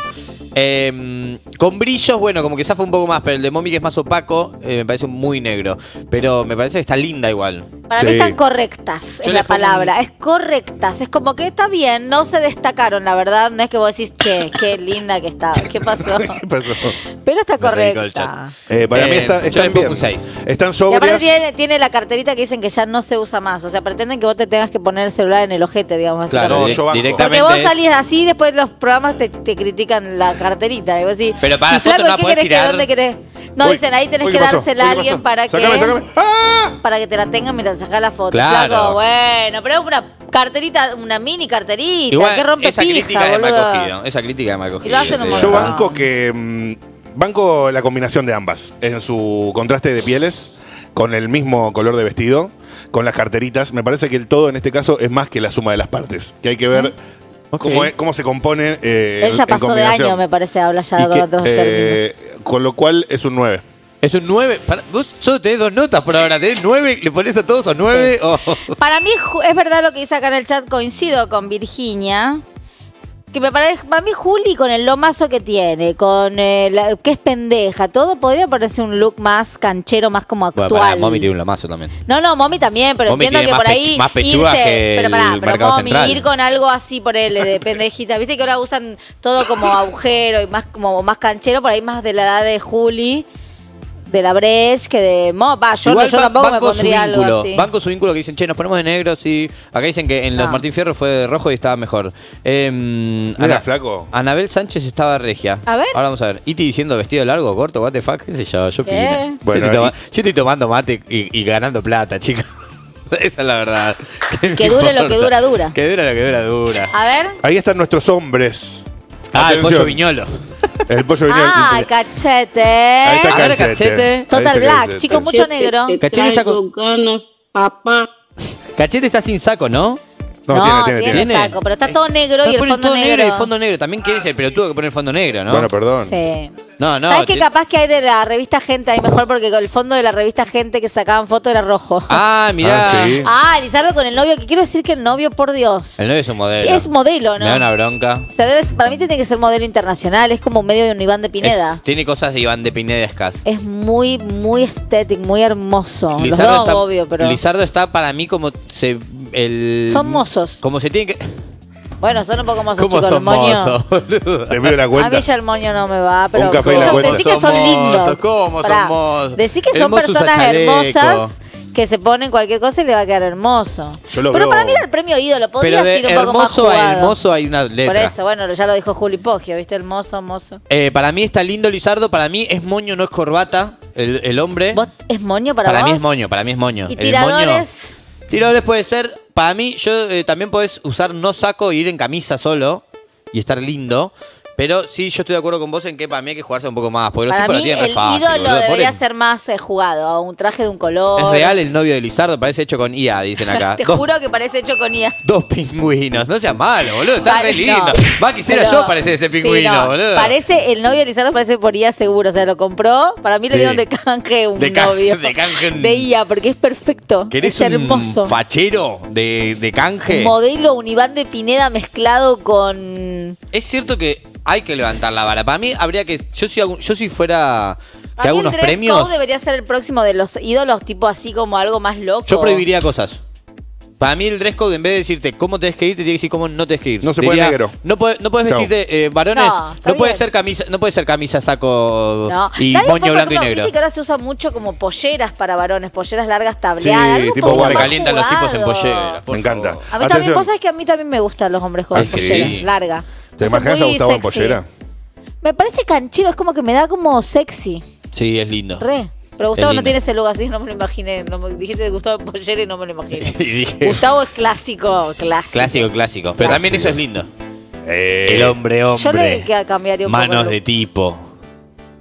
Eh, con brillos, bueno, como que zafa un poco más, pero el de Mommy, que es más opaco, eh, me parece muy negro. Pero me parece que está linda igual. Para Sí. mí están correctas, Yo es les la pongo palabra. Es correctas. Es como que está bien, no se destacaron, la verdad. No es que vos decís, che, qué linda que está. ¿Qué pasó? ¿Qué pasó? Pero está Me dedico al correcta. Eh, para mí Eh, está, yo están le pongo bien. un seis. Están Y aparte sobrias. tiene, tiene la carterita que dicen que ya no se usa más. O sea, pretenden que vos te tengas que poner el celular en el ojete, digamos. Claro, No, direc- yo banco. directamente. Porque vos es- salís así, después los programas te, te critican la carterita. Y vos decís, Pero para "Y la foto flaco, no la ¿qué podés querés que tirar". dónde querés? No, Uy, dicen, ahí tenés uy, que ¿qué pasó? dársela Uy, a ¿qué alguien pasó? para Sácame, que sácame. ¡Ah! para que te la tengan mientras sacás la foto. Claro. Flaco, bueno, pero es una carterita, una mini carterita, Igual, que rompe esa pija, crítica de mal boludo. cogido. Esa crítica de mal cogido. Y lo hacen un Eh, Yo montón. banco que. mm, banco la combinación de ambas. En su contraste de pieles, con el mismo color de vestido, con las carteritas. Me parece que el todo en este caso es más que la suma de las partes. Que hay que ver Ok. cómo, es- cómo se compone. Eh, Él ya en pasó de combinación. año, me parece, habla ya Y con que, otros Eh, términos. con lo cual es un nueve. Es un nueve. Para- vos solo tenés dos notas por ahora. ¿Tenés nueve? ¿Le pones a todos o nueve? O- Para mí ju- es verdad lo que dice acá en el chat, coincido con Virginia. Que me parece, para mí Juli con el lomazo que tiene, con eh, la- que es pendeja, todo podría parecer un look más canchero, más como actual. Bueno, pará, Mommy tiene un lomazo también. No, no, Mommy también, pero Mommy entiendo tiene que más por pechu- ahí más pechugas irse, que pero pará, el pero Mercado Mommy, Central. ir con algo así por él de pendejita, viste que ahora usan todo como agujero y más como más canchero, por ahí más de la edad de Juli, de la Breche, que de Mo, va, yo, Igual yo ban- tampoco me banco su pondría algo vínculo. así. Banco su vínculo que dicen, che, nos ponemos de negro, sí. Acá dicen que en los No. Martín Fierro fue de rojo y estaba mejor. Eh, ¿No Ana- era flaco? Anabel Sánchez estaba regia. A ver. Ahora vamos a ver. Iti diciendo vestido largo, corto, what the fuck, qué sé yo, yo ¿Qué? opino. Bueno, yo, estoy toma- y- yo estoy tomando mate y, y ganando plata, chicos. Esa es la verdad. ¿Qué me Que dure lo que importa? dura, dura. Que dure lo que dura, dura. A ver. Ahí están nuestros hombres. Ah, el Atención. pollo viñolo. El pollo viñolo. Ah, Ahí cachete. está A ver, Cachete. Cachete. Ahí Total está Black, Cachete. chicos, mucho negro. Cachete está con- ganas, papá. Cachete está sin saco, ¿no? No, No, tiene, tiene, tiene tiene. saco, pero está todo negro y Pero el ponen fondo todo negro. negro. y el fondo negro. También querés el pelotudo que pone el fondo negro, ¿no? Bueno, perdón. Sí. no, no. ¿Sabes qué ti- capaz que hay de la revista Gente? Hay mejor porque con el fondo de la revista Gente que sacaban foto era rojo. Ah, mirá. Ah, sí. Ah, Lizardo con el novio, que quiero decir que el novio, por Dios. El novio es un modelo. Es modelo, ¿no? Me da una bronca. O sea, debe- para mí tiene que ser modelo internacional, es como medio de un Iván de Pineda. Es- tiene cosas de Iván de Pineda escas. Es, muy, muy estético, muy hermoso. Los Lizardo dos, está, obvio, pero... Lizardo está para mí como se el Son mozos. Como se tiene que Bueno, son un poco mozos, ¿Cómo chicos, el son moño. mozos, boludo? Te pido la A cuenta. mí ya el moño no me va, pero... Un café y la ¿Cómo? cuenta. Decí que son Son lindos. mozos, ¿cómo son Pará, mozos? Decí que El son mozo usa personas chaleco. hermosas que se ponen cualquier cosa y le va a quedar hermoso. Yo lo pero veo- para mí era el premio ídolo, podría Pero de ser un poco más hermoso a jugado. hermoso hay una Por letra. eso, bueno, ya lo dijo Juli Poggio, ¿viste? El mozo, mozo. Eh, para mí está lindo Lizardo, para mí es moño, no es corbata, el, el hombre. ¿Vos es moño para, para vos? mí es moño, para mí es moño. ¿Y El tiradores? moño- tiradores puede ser, para mí, yo eh, también podés usar no saco e ir en camisa solo y estar lindo. Pero sí, yo estoy de acuerdo con vos en que para mí hay que jugarse un poco más. Porque los Para tipos la mí tienen el re fácil. ídolo boludo. debería Pobre- ser más eh, jugado, a un traje de un color. Es real el novio de Lizardo, parece hecho con I A, dicen acá. Te Dos- juro que parece hecho con I A. Dos pingüinos, no seas malo, boludo, está Pare- re lindo. no. Va, quisiera Pero- yo parecer ese sí, pingüino, no. boludo. Parece, el novio de Lizardo parece por I A seguro, o sea, lo compró. Para mí le Sí. dieron de canje un De can- novio. de canje un- De I A, porque es perfecto. ¿Querés Es hermoso. un fachero de, de canje? Modelo un Iván de Pineda mezclado con... Es cierto que hay que levantar la vara. Para mí habría que. Yo si, hago- yo si fuera. Que Para hago mí el unos dress premios. code debería ser el próximo de los ídolos, tipo así como algo más loco. Yo prohibiría cosas. Para mí el dress code, en vez de decirte cómo tenés que ir, te tiene que decir cómo no tenés que ir. No se Te puede diría, negro. No, puede- no puedes Chau. vestirte, eh, varones, No, no, está puede bien. ser camisa, no puede ser camisa, saco No. y Nadie moño fue, por blanco y ejemplo, negro. viste que ahora se usa mucho como polleras para varones, polleras largas tableadas. Sí, algo un tipo poquito guardia. más Recalientan los tipos en jugado. polleras. por Me encanta. favor. A mí también, Atención. vos sabés que a mí también me gustan los hombres con Ay, sí. pollera larga. ¿Te No sé, imaginas a muy Gustavo en sexy. pollera? Me parece canchero, es como que me da como sexy. Sí, es lindo. Re. Pero Gustavo Es no lindo. tiene ese look así, no me lo imaginé. No me, dijiste de Gustavo en pollera y no me lo imaginé. Y dije, Gustavo es clásico, clásico. clásico, clásico. Pero también eso es lindo. Eh, El hombre, hombre. Yo le que cambiaría un Manos poco. de tipo.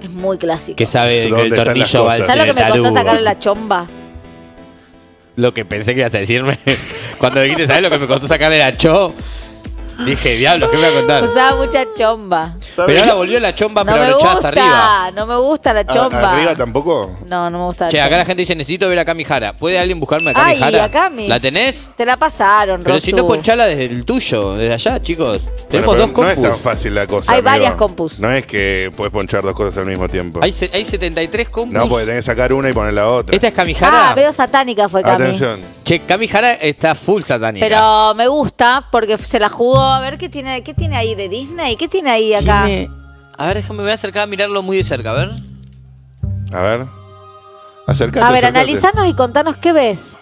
Es muy clásico. Que sabe que el ¿Dónde están las tornillo va al cosas? ¿Sabes lo que me costó tarugo. sacarle la chomba? Lo que pensé que ibas a decirme. Cuando dijiste, ¿sabes lo que me costó sacarle la cho? Dije, diablo, ¿qué me voy a contar? Usaba mucha chomba. Pero ahora volvió la chomba, No pero me abrochada gusta, hasta arriba. no me gusta la Ah, chomba. ¿Arriba tampoco? No, no me gusta la Che, acá chomba. la gente dice, necesito ver a Cami Jara. ¿Puede alguien buscarme a Cami Ay, Jara? a Cami. ¿La tenés? Te la pasaron, Pero Rosu. si no, ponchala desde el tuyo, desde allá, chicos. Tenemos Bueno, dos pero no es compus. tan fácil la cosa. Hay amigo. varias compus. No es que puedes ponchar dos cosas al mismo tiempo. Hay, se- hay setenta y tres compus. No, porque tenés que sacar una y poner la otra. ¿Esta es Cami Jara? Ah, veo satánica fue Cami. Atención. Che, Cami Jara está full satánica. Pero me gusta porque se la jugó. A ver qué tiene, qué tiene ahí de Disney. ¿Qué tiene ahí acá? Tiene- A ver, déjame, me voy a acercar a mirarlo muy de cerca, a ver. A ver. Acercate. A ver, acercate. analizanos y contanos qué ves.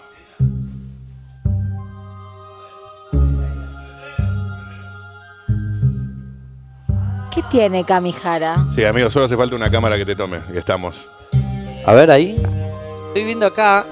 ¿Qué tiene Cami Jara? Sí, amigo, solo hace falta una cámara que te tome. Y estamos. A ver ahí. Estoy viendo acá.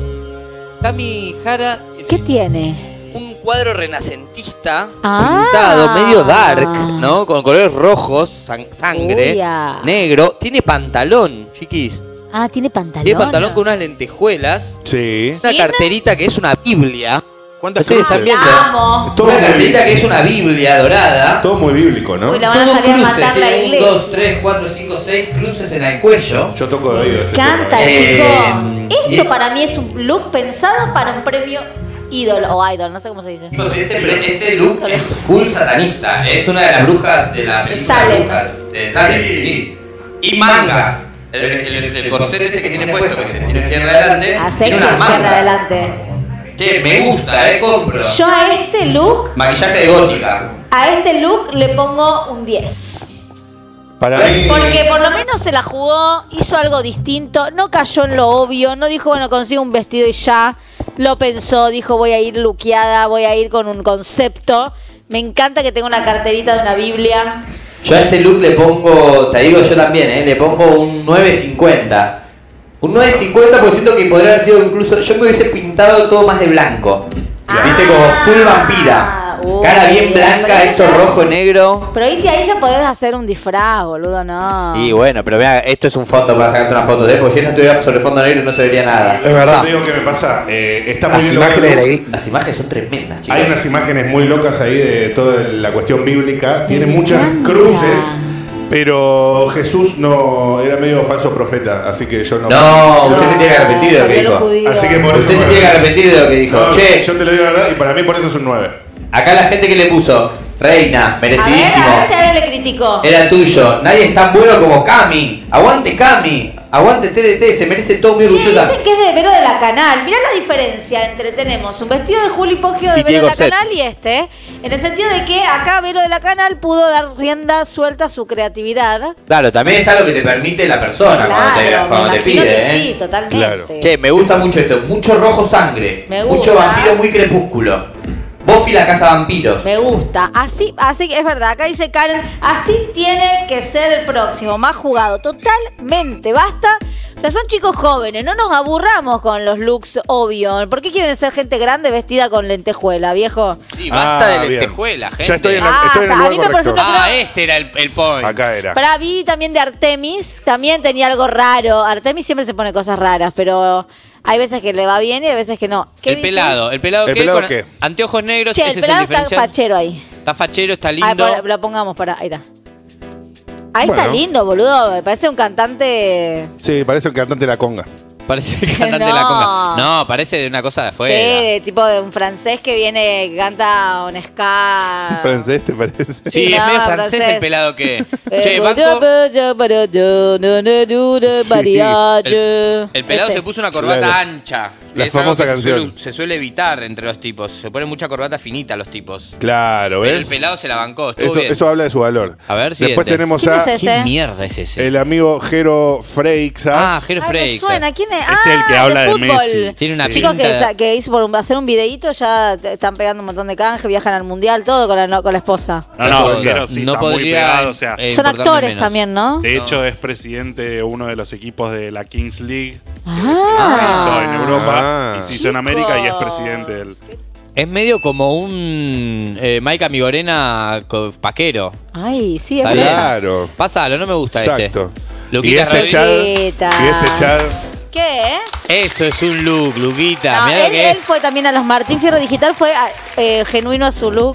Cami Jara. ¿Qué tiene? Un cuadro renacentista. Ah. Pintado, medio dark, ¿no? Con colores rojos, san- sangre, Uy, ah. negro. Tiene pantalón, chiquis. Ah, tiene pantalón. Tiene pantalón con unas lentejuelas. Sí. Una ¿Tiene? carterita que es una biblia. ¿Cuántas Ustedes cruces? están viendo. Amo. Es todo Una muy, carterita que es una biblia dorada. todo muy bíblico, ¿no? Uy, la van a Todo salir a cruces, matar la tiene iglesia. Un, dos, tres, cuatro, cinco, seis cruces en el cuello. Yo toco de oído ese Canta, tema. Eh, chicos. y- Esto para mí es un look pensado para un premio ídolo o idol, no sé cómo se dice. Chicos, este, pre- este look es full satanista. Es una de las brujas de la película Salem. de brujas de Salem, sí. Y mangas. El, el, el corset este que tiene puesto, que se tiene cierre adelante, A tiene sexy, unas cierra mangas. adelante. Che, me gusta, eh, compro. Yo a este look, Maquillaje de gótica. a este look le pongo un diez. Para mí. Porque por lo menos se la jugó, hizo algo distinto, no cayó en lo obvio, no dijo, bueno, consigo un vestido y ya. Lo pensó, dijo, voy a ir luqueada, voy a ir con un concepto. Me encanta que tenga una carterita de una Biblia. Yo a este look le pongo, te digo yo también, eh, le pongo un nueve cincuenta. Un nueve cincuenta porque siento que podría haber sido incluso, yo me hubiese pintado todo más de blanco. Viste, como full vampira. Uy, Cara bien blanca, pero esto ella- rojo, negro. Pero ahí, ahí ya podés hacer un disfraz, boludo, no. Y bueno, pero vea, esto es un fondo para sacarse una foto de él, porque si esta estuviera sobre fondo negro no se vería nada. Es verdad. Yo te digo qué me pasa. Eh, está muy Las bien imágenes de logrado. la iglesia. Las imágenes son tremendas, chicos. Hay unas imágenes muy locas ahí de toda la cuestión bíblica. Tiene Me muchas encanta. cruces. Pero Jesús no era medio falso profeta, así que yo no. No, usted se tiene que arrepentir de lo que salió dijo. judío. Así que por eso. Usted se tiene que arrepentir de lo que dijo. No, Che, yo te lo digo la verdad y para mí por eso es un nueve. acá la gente que le puso, reina, A ver, merecidísimo. a ver si alguien le criticó. Era tuyo. Nadie es tan bueno como Cami. Aguante Cami. Aguante T D T. Se merece todo muy Che, orgullosa. dicen que es de Vero de la Canal. Mirá la diferencia entre tenemos un vestido de Juli Poggio de Y Vero de Diego la Set. Canal y este, ¿eh? En el sentido de que acá Vero de la Canal pudo dar rienda suelta a su creatividad. Claro, también está lo que te permite la persona cuando te, Claro, cuando me te imagino pide, que ¿eh? sí, totalmente. Claro. Che, me gusta mucho esto. Mucho rojo sangre. Me Mucho gusta. vampiro muy crepúsculo. Buffy la casa vampiros. Me gusta. Así, así es verdad. Acá dice Karen, así tiene que ser el próximo, más jugado. Totalmente, basta. O sea, son chicos jóvenes, no nos aburramos con los looks obvios. ¿Por qué quieren ser gente grande vestida con lentejuela, viejo? Sí, basta Ah, de bien. lentejuela, gente. Ya estoy en, la- Ah, estoy en el a lugar mí me parece correcto. una- Ah, este era el, el point. Acá era. Para vi también de Artemis, también tenía algo raro. Artemis siempre se pone cosas raras, pero hay veces que le va bien y hay veces que no. ¿Qué El dice? pelado. El pelado ¿El que pelado con qué? anteojos negros. Che, ese el es el pelado está diferencial. fachero ahí. Está fachero, está Ahí, lindo. por- lo pongamos para. Ahí está. Ahí Bueno. está lindo, boludo. Me parece un cantante. Sí, parece el cantante de la conga. Parece el cantante de la No. conga. No, parece de una cosa de afuera. Sí, de tipo de un francés que viene, que canta un ska. Francés, ¿te parece? Sí, Sí, es no, medio francés, francés. el pelado que. Eh, Che, banco. El, el pelado Ese. se puso una corbata Claro. ancha. que La es algo famosa que se canción. suele, se suele evitar entre los tipos. Se pone mucha corbata finita los tipos. Claro, Pero el ¿ves? pelado se la bancó. Estuvo Eso, bien. eso habla de su valor. A ver, Después siguiente. tenemos ¿Quién a es ese? ¿Qué mierda es ese? el amigo Jero Freixas. Ah, Jero Ay, me Freixas. suena. ¿Quién es? Es ah, el que habla de fútbol. Messi. Tiene una Chicos que, pinta. sa- que hizo por un- hacer un videíto, ya te- están pegando un montón de canje, viajan al mundial, todo con la, no- con la esposa. No, no, Claro. Jero sí, No está muy podría, pegado, o sea. eh, Son importarme actores menos. también, ¿no? De No. hecho, es presidente de uno de los equipos de la Kings League. Ah. Se hizo en Europa Ah. y se hizo en América y es presidente del. Es medio como un eh, Mike Amigorena co- paquero. Ay, sí, es Está bien. verdad. Claro. Pásalo, no me gusta Exacto. este. Y Luquita este Rodríguez. Chad. Y este Chad. ¿Qué es? Eso es un look, Luquita. No, Mirá lo él, que él es. fue también a los Martín Fierro Digital, fue eh, genuino a su look.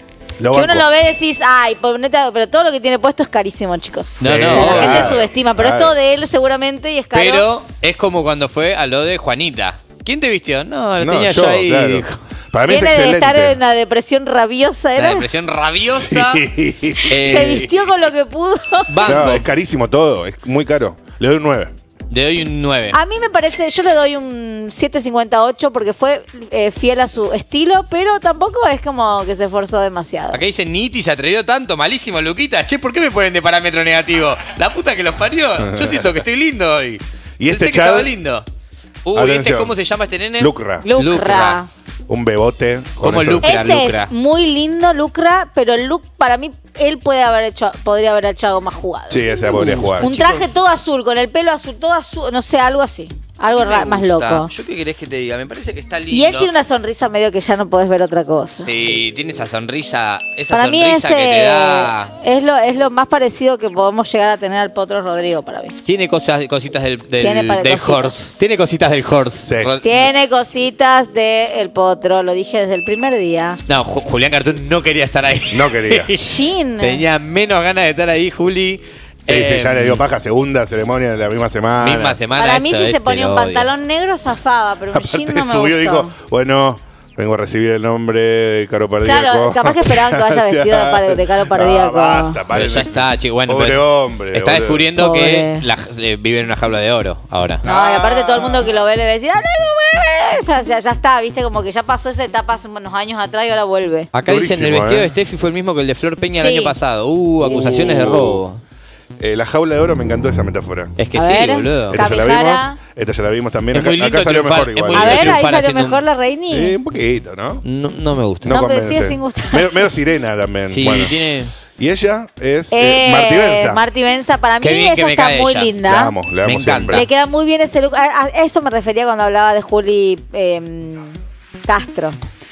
Lo que uno banco. lo ve y decís, ay, ponete, pero todo lo que tiene puesto es carísimo, chicos. No, O no, sea, la claro, gente subestima, pero claro. es todo de él seguramente y es caro. Pero es como cuando fue a lo de Juanita. ¿Quién te vistió? No, lo No, tenía yo, yo, ahí. claro. dijo. Para mí es Viene de excelente. estar en la depresión rabiosa, La ¿era? depresión rabiosa. Sí. Eh, Se vistió con lo que pudo. Banco. No, es carísimo todo. Es muy caro. Le doy un nueve. Le doy un nueve. A mí me parece, yo le doy un siete cincuenta y ocho porque fue eh, fiel a su estilo, pero tampoco es como que se esforzó demasiado. Acá dice Niti se atrevió tanto, malísimo, Luquita. Che, ¿por qué me ponen de parámetro negativo? La puta que los parió. Yo siento que estoy lindo hoy. Y este Pensé que Chad- estaba lindo. Uy, Atención. este, ¿cómo se llama este nene? Lucra. Lucra. Un bebote. con ¿Cómo eso. Lucra? Ese Lucra. es muy lindo, Lucra, pero el look para mí él puede haber hecho, podría haber hecho algo más jugado. Sí, ese la podría jugar. Un traje todo azul, con el pelo azul, todo azul, no sé, algo así. Algo Me ra- más gusta. loco. ¿Yo qué querés que te diga? Me parece que está lindo. Y él tiene una sonrisa medio que ya no podés ver otra cosa. Sí, tiene esa sonrisa, esa Para mí sonrisa ese que te da. es lo, es lo más parecido que podemos llegar a tener al Potro Rodrigo para mí. Tiene cosas, cositas del, del, Tiene para del cositas. horse. Tiene cositas del horse. Sí. Ro- Tiene cositas de El Potro, lo dije desde el primer día. No, Ju- Julián Cartún no quería estar ahí. No quería. Shin. Tenía menos ganas de estar ahí, Juli. Sí, sí, Eh, ya le dio paja segunda ceremonia de la misma semana. Misma semana. Para mí esto, si se este ponía un lo odio. pantalón negro zafaba, pero un Aparte jean no me subió y gustó. dijo, bueno, vengo a recibir el nombre de Caro Pardíaco. Claro, capaz que esperaban que vaya vestido de par- de Caro Pardíaco. No, basta, Pero parece. ya está, chico. Bueno, Pobre pero hombre, está boludo. descubriendo Pobre. que la- eh, vive en una jaula de oro ahora. No, y aparte todo el mundo que lo ve le va a decir, ¡ah, no, no, no! O sea, ya está, viste, como que ya pasó esa etapa hace unos años atrás y ahora vuelve. Acá dicen el Durísimo, vestido eh. de Steffi fue el mismo que el de Flor Peña Sí. el año pasado. Uh, acusaciones de Uh. robo. Eh, la jaula de oro me encantó esa metáfora. Es que A sí, ver. boludo. Esta ya la Kamihara. vimos. Esta ya la vimos también. Es Acá, muy lindo acá salió triunfar, mejor es igual. muy A lindo ver, ahí triunfar salió haciendo un- mejor la Reini. Eh, un poquito, ¿no? No, no me gusta. No, No, pero convence. sigue sin gustar. Medio, medio sirena también. Sí, Bueno. tiene. Y ella es eh, Eh, Martí Benza. Martí Benza, para mí Qué bien que ella me está cae muy ella. linda. La amo, la Me amo encanta. siempre. Le queda muy bien ese look. A, a eso me refería cuando hablaba de Juli eh, Castro.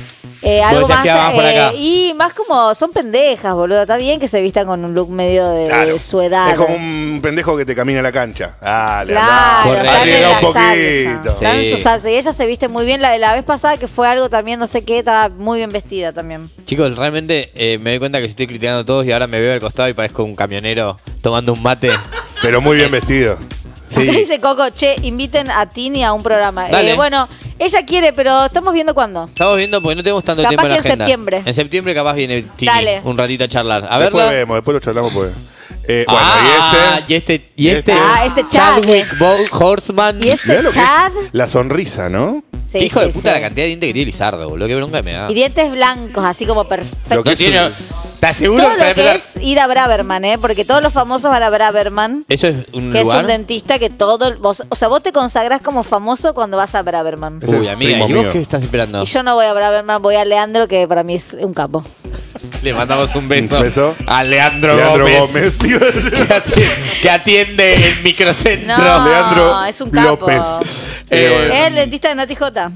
Eh, algo decías más. que va por eh, acá. y más como son pendejas, boludo. Está bien que se vistan con un look medio de, Claro. de su edad. Es como un pendejo que te camina a la cancha. Dale, Claro, andá. Correcto. están en Arriesga la un poquito. salsa. Están en Sí. su salsa. Y ella se viste muy bien. La, la vez pasada que fue algo también, no sé qué, estaba muy bien vestida también. Chicos, realmente eh, me doy cuenta que estoy criticando a todos y ahora me veo al costado y parezco un camionero tomando un mate. Pero muy bien vestido. Sí. Acá dice Coco, che, inviten a Tini a un programa. Dale. Eh, bueno, ella quiere, pero estamos viendo cuándo. Estamos viendo porque no tenemos tanto Capaz tiempo en la que en agenda. septiembre. En septiembre capaz viene Tini Dale. un ratito a charlar. A Después verla. vemos, después lo charlamos pues. Eh, bueno, Ah, y este. y este, y este, Ah, este Chad. Chadwick Bo- Horseman. Y este Mirá lo que Chad. es la sonrisa, ¿no? Sí, Qué hijo sí, de puta sí. la cantidad de dientes que tiene Lizardo, boludo. Qué bronca me da. Y dientes blancos, así como perfectos. Lo que No es tiene. un- ¿Te aseguro Todo lo para que empezar? es ir a Braverman, ¿eh? Porque todos los famosos van a Braverman, ¿Eso es un que es lugar? un dentista que todo... Vos, o sea, vos te consagrás como famoso cuando vas a Braverman. Ese Uy, es amiga, primo ¿y vos mío. qué estás esperando? Y yo no voy a Braverman, voy a Leandro, que para mí es un capo. Le mandamos un beso, Un beso. a Leandro, Leandro Gómez, Gómez. iba a decir. Que, atiende, que atiende el microcentro. No, Leandro es un capo. López. Eh, Eh, bueno. Es el dentista de Nati J.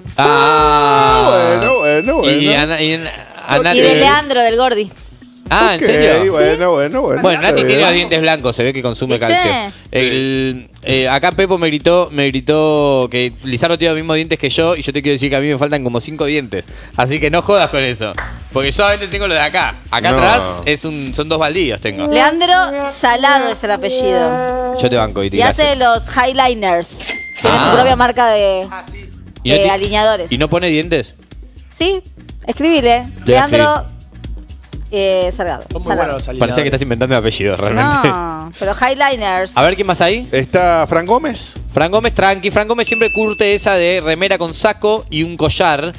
Ah, Bueno, bueno, bueno. Y, Ana, y Ana- Y de Leandro, del Gordi. Ah, Ok, ¿en serio? Bueno, bueno, bueno. Bueno, Nati Está tiene bien. los dientes blancos, se ve que consume ¿Viste? calcio. El, eh, acá Pepo me gritó, me gritó que Lizardo tiene los mismos dientes que yo y yo te quiero decir que a mí me faltan como cinco dientes. Así que no jodas con eso. Porque yo solamente tengo lo de acá. Acá No. atrás es un, son dos baldíos tengo. Leandro Salado es el apellido. Yo te banco y te Y hace los highliners. Tiene Ah. su propia marca de, ¿Y no de ti- alineadores. ¿Y no pone dientes? Sí, escribile. Te voy a Leandro eh, Salgado. Son muy Salado. buenos los Parecía que estás inventando apellidos realmente. No, pero highliners. A ver, ¿quién más hay? Está Fran Gómez. Fran Gómez, tranqui. Fran Gómez siempre curte esa de remera con saco y un collar.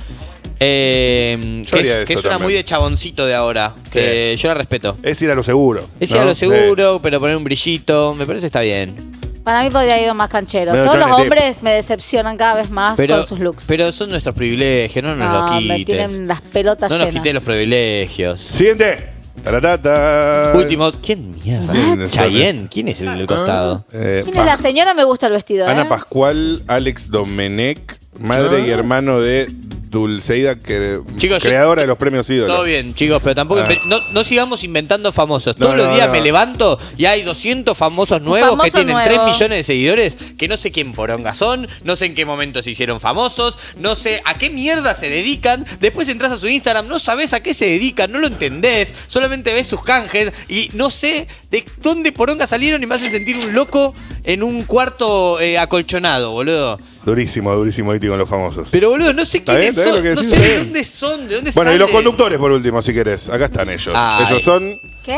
Eh, Yo que haría es, que eso es una también. muy de chaboncito de ahora. Que yo la respeto. Es ir a lo seguro. Es ir ¿no? a lo Eh, seguro, pero poner un brillito. Me parece que está bien. Para mí podría ir más canchero. Medio Todos los Johnny Depp. hombres me decepcionan cada vez más Pero, con sus looks. pero son nuestros privilegios, no nos No, lo me quites. tienen las pelotas No nos llenas. quites los privilegios. Siguiente. Taratata. Último, ¿quién mierda? What? Chayen, ¿quién es el del costado? Eh, ¿Quién es la señora? Me gusta el vestido, Ana ¿eh? Pascual, Alex Domenech, madre y hermano de Dulceida, que, Chicos, creadora yo- de los premios ídolos. Todo bien, chicos, pero tampoco Ah. inven- no, no sigamos inventando famosos. No, Todos los no, días no. me levanto y hay doscientos famosos nuevos famoso que tienen nuevo. tres millones de seguidores que no sé quién poronga son, no sé en qué momento se hicieron famosos, no sé a qué mierda se dedican. Después entras a su Instagram, no sabes a qué se dedican, no lo entendés, solamente ves sus canjes y no sé de dónde poronga salieron y me hacen sentir un loco en un cuarto eh, acolchonado, boludo. Durísimo, durísimo ahí con los famosos. Pero boludo, no sé Está bien, quiénes está bien son, lo que no decís, sé está de bien. dónde son, de dónde Bueno, y los salen. conductores por último, si querés. Acá están ellos. Ay. Ellos son. ¿Qué?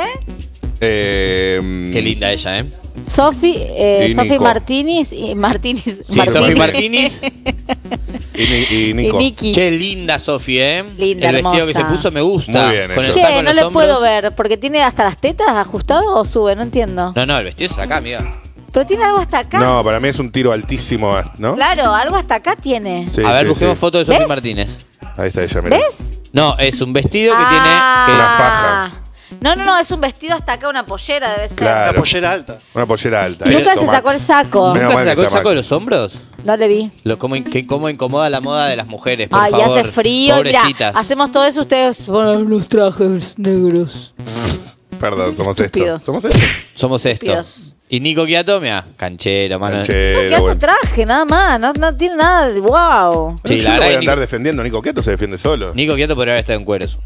Eh, Qué linda ella, ¿eh? Sofi, eh, Y Sofi Nico. Martínez y Martínez. Sí, Sofi Martínez. Y, Ni- y Nico. Y Niki. Che, linda Sofi, ¿eh? Linda, El vestido hermosa. que se puso me gusta. Muy bien, Con el ella. saco ¿Qué? en No los le hombros. puedo ver, porque tiene hasta las tetas ajustado o sube, no entiendo. No, no, el vestido es acá, amiga. Pero tiene algo hasta acá. No, para mí es un tiro altísimo, ¿no? Claro, algo hasta acá tiene. Sí, a ver, sí, busquemos sí. fotos de Sofi ¿Ves? Martínez. Ahí está ella, mirá. ¿Ves? No, es un vestido que Ah. tiene. Una faja. No, no, no, es un vestido hasta acá, una pollera debe ser. Claro. Una pollera alta. Una pollera alta. Y nunca Eso, se sacó Max. el saco. Menos ¿Nunca mal se sacó que el está saco de Max. los hombros? No le vi. Lo, cómo, que- cómo incomoda la moda de las mujeres, por Ay, favor. hace frío. Mira, Pobrecitas. hacemos todo eso, ustedes ponen los trajes negros. Perdón, somos Estúpidos. esto. Somos esto. Somos esto. Estúpidos. Y Nico Quiato, mira, canchero, mano. Canchero, No, que bueno. traje, nada más. No, no tiene nada de wow. Sí, Yo la no verdad voy a que andar Nico, defendiendo. Nico Quieto se defiende solo. Nico Quiato podría haber estado en cueros.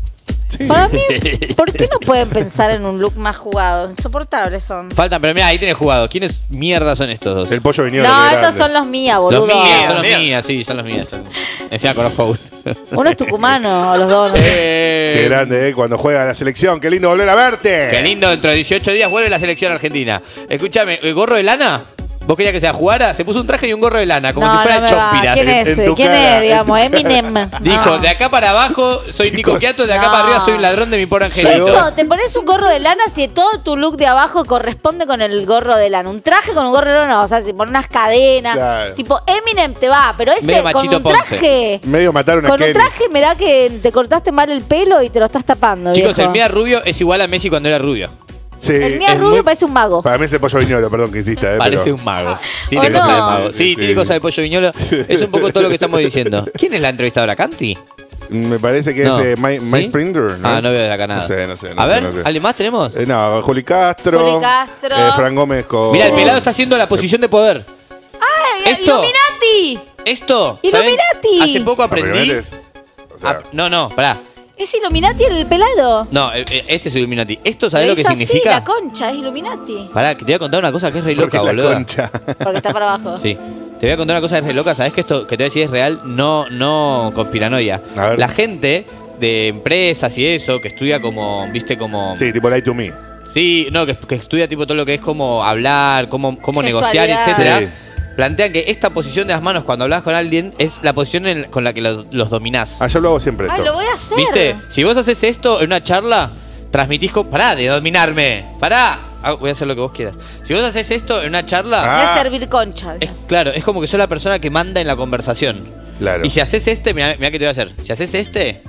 Sí. Para mí, ¿por qué no pueden pensar en un look más jugado? Insoportables son. Faltan, pero mira, ahí tenés jugado. ¿Quiénes mierda son estos dos? El pollo viñolo. No, qué estos grande. son los mías, boludo. Los mías, son los Mía. mías, sí, son los mías. Son... Encima conozco a uno. Uno es tucumano, o los dos, no sé. Eh, Qué grande, ¿eh? Cuando juega la selección. Qué lindo volver a verte. Qué lindo, dentro de dieciocho días vuelve la selección argentina. Escúchame, ¿el gorro de lana? ¿Vos querías que se jugara? Se puso un traje y un gorro de lana, como No, si fuera no me va. Chompiras. ¿Quién es? en tu ¿Quién cara, es, digamos? Eminem. Dijo, No. de acá para abajo soy Nico Chicos. Quiato, de acá No. para arriba soy un ladrón de mi pobre angelito. Eso, te pones un gorro de lana si todo tu look de abajo corresponde con el gorro de lana. Un traje con un gorro de lana, no, o sea, si pones unas cadenas. Claro. Tipo, Eminem te va, pero ese Medio con Machito un Ponce. traje. Medio mataron a Con un Kenny. traje me da que te cortaste mal el pelo y te lo estás tapando. Chicos, viejo. el mío rubio es igual a Messi cuando era rubio. Sí. El mío es es rubio muy- parece un mago. Para mí es el pollo viñolo, perdón que insista, ¿eh? Parece pero- un mago. Tiene ¿O cosas no? de mago. Sí, Sí, sí. tiene cosas de pollo viñolo. Es un poco todo lo que estamos diciendo. ¿Quién es la entrevistadora? ¿Canti? Me parece que No. es eh, Mike, Mike ¿Sí? Springer. Ah, es? no veo de acá nada. No sé, no sé. no a sé, ver, no sé. ¿alguien más tenemos? Eh, no, Juli Castro. Juli Castro. eh, Fran Gómez con. Mira, el pelado está haciendo la posición de poder. ¡Ay, esto- Illuminati! Esto, ¿saben? Illuminati. Hace poco aprendí. Marionetes. O sea, a- no, no, pará. ¿Es Illuminati el pelado? No, eh, eh, este es Illuminati. ¿Esto sabés lo que hizo así, significa? la concha, es Illuminati. Pará, que te voy a contar una cosa que es re porque loca, la boludo. concha. Porque está para abajo. Sí. Te voy a contar una cosa que es re loca. ¿Sabés que esto que te voy a decir es real? No, no conspiranoia. A ver. La gente de empresas y eso, que estudia como, viste, como... Sí, tipo Lie to Me. Sí, no, que, que estudia tipo todo lo que es como hablar, cómo, cómo negociar, Gestualidad. etcétera. Sí. Plantean que esta posición de las manos cuando hablas con alguien es la posición en- con la que lo- los dominás. Ah, yo lo hago siempre Ay, esto. lo voy a hacer. ¿Viste? Si vos haces esto en una charla, transmitís con... Pará de dominarme. Pará. Ah, voy a hacer lo que vos quieras. Si vos haces esto en una charla, Voy Ah. a servir concha. es, claro, es como que sos la persona que manda en la conversación. Claro. Y si haces este, mira qué te voy a hacer. Si haces este,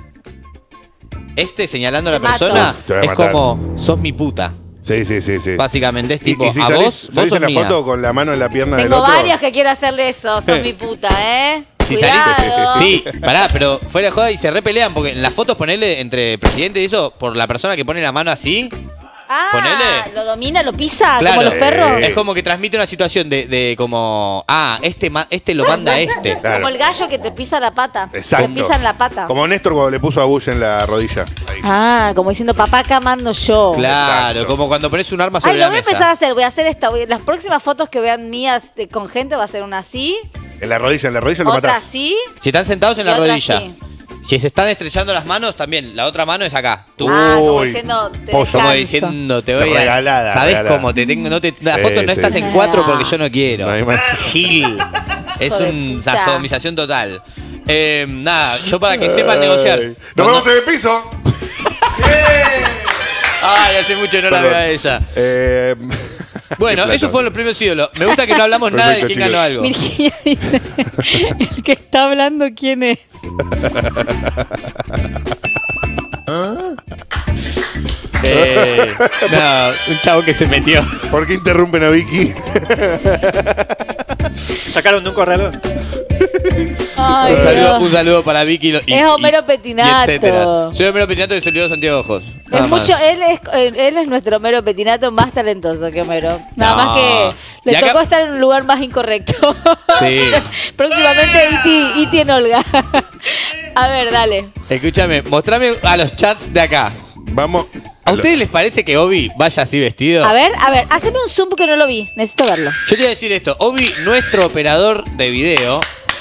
este señalando a la Te mato. persona, Te voy a es matar. como, sos mi puta. Sí, sí, sí, sí. Básicamente es Y- tipo, y, si a salís, vos, vos salís sos en la mía. foto con la mano en la pierna del Tengo otro. varios que quieren hacerle eso. Son mi puta, ¿eh? Si Cuidado. saliste- sí, pará, pero fuera de joda y se repelean porque en las fotos ponerle entre presidente y eso, por la persona que pone la mano así, Ah, Ponele. lo domina, lo pisa, Claro. como los perros. Eh. es como que transmite una situación de, de como, ah, este, ma- este lo manda a este. Claro. Como el gallo que te pisa la pata. Exacto. Te pisan la pata. Como Néstor cuando le puso a Bush en la rodilla. Ahí. Ah, como diciendo, papá, acá mando yo. Claro, Exacto. como cuando pones un arma sobre Ay, la lo voy a mesa. empezar a hacer. Voy a hacer esta. voy- Las próximas fotos que vean mías de- con gente va a ser una así, En la rodilla, en la rodilla lo otra matás. así. Si están sentados en Y la otra rodilla. así. Si se están estrellando las manos, también. La otra mano es acá. Tú. Ah, como Uy, diciendo, te pollo. Como descanso. diciendo, te voy a. Regalada, ¿Sabes regalada. cómo te tengo? No te, la Sí, foto no sí, estás sí. en cuatro porque yo no quiero. No hay más. Gil. Es Hijo de una puta. sodomización total. Eh, nada, yo para que sepan negociar. Ay. Nos Cuando- vemos en el piso. Ay, hace mucho que no la Perdón. veo a ella. Eh, Bueno, qué plata. esos fueron los premios ídolos. Me gusta que no hablamos nada de Perfecto, quién ganó algo. Virginia dice, el que está hablando, ¿quién es? Eh, no, un chavo que se metió. ¿Por qué interrumpen a Vicky? Sacaron de un corralón. Ay, Un saludo, Dios. un saludo para Vicky y, y- Es Homero y- Petinato. y etcétera. Soy Homero Petinato y soy Leo Santiago Ojos. Nada Es más. mucho, él es, él es nuestro Homero Petinato más talentoso que Homero. Nada No. más que le Y acá- tocó estar en un lugar más incorrecto. Sí. Próximamente Iti, Iti en Olga. A ver, dale. Escúchame, mostrame a los chats de acá. Vamos. ¿A ustedes les parece que Obi vaya así vestido? A ver, a ver, haceme un zoom porque no lo vi. Necesito verlo. Yo te voy a decir esto. Obi, nuestro operador de video.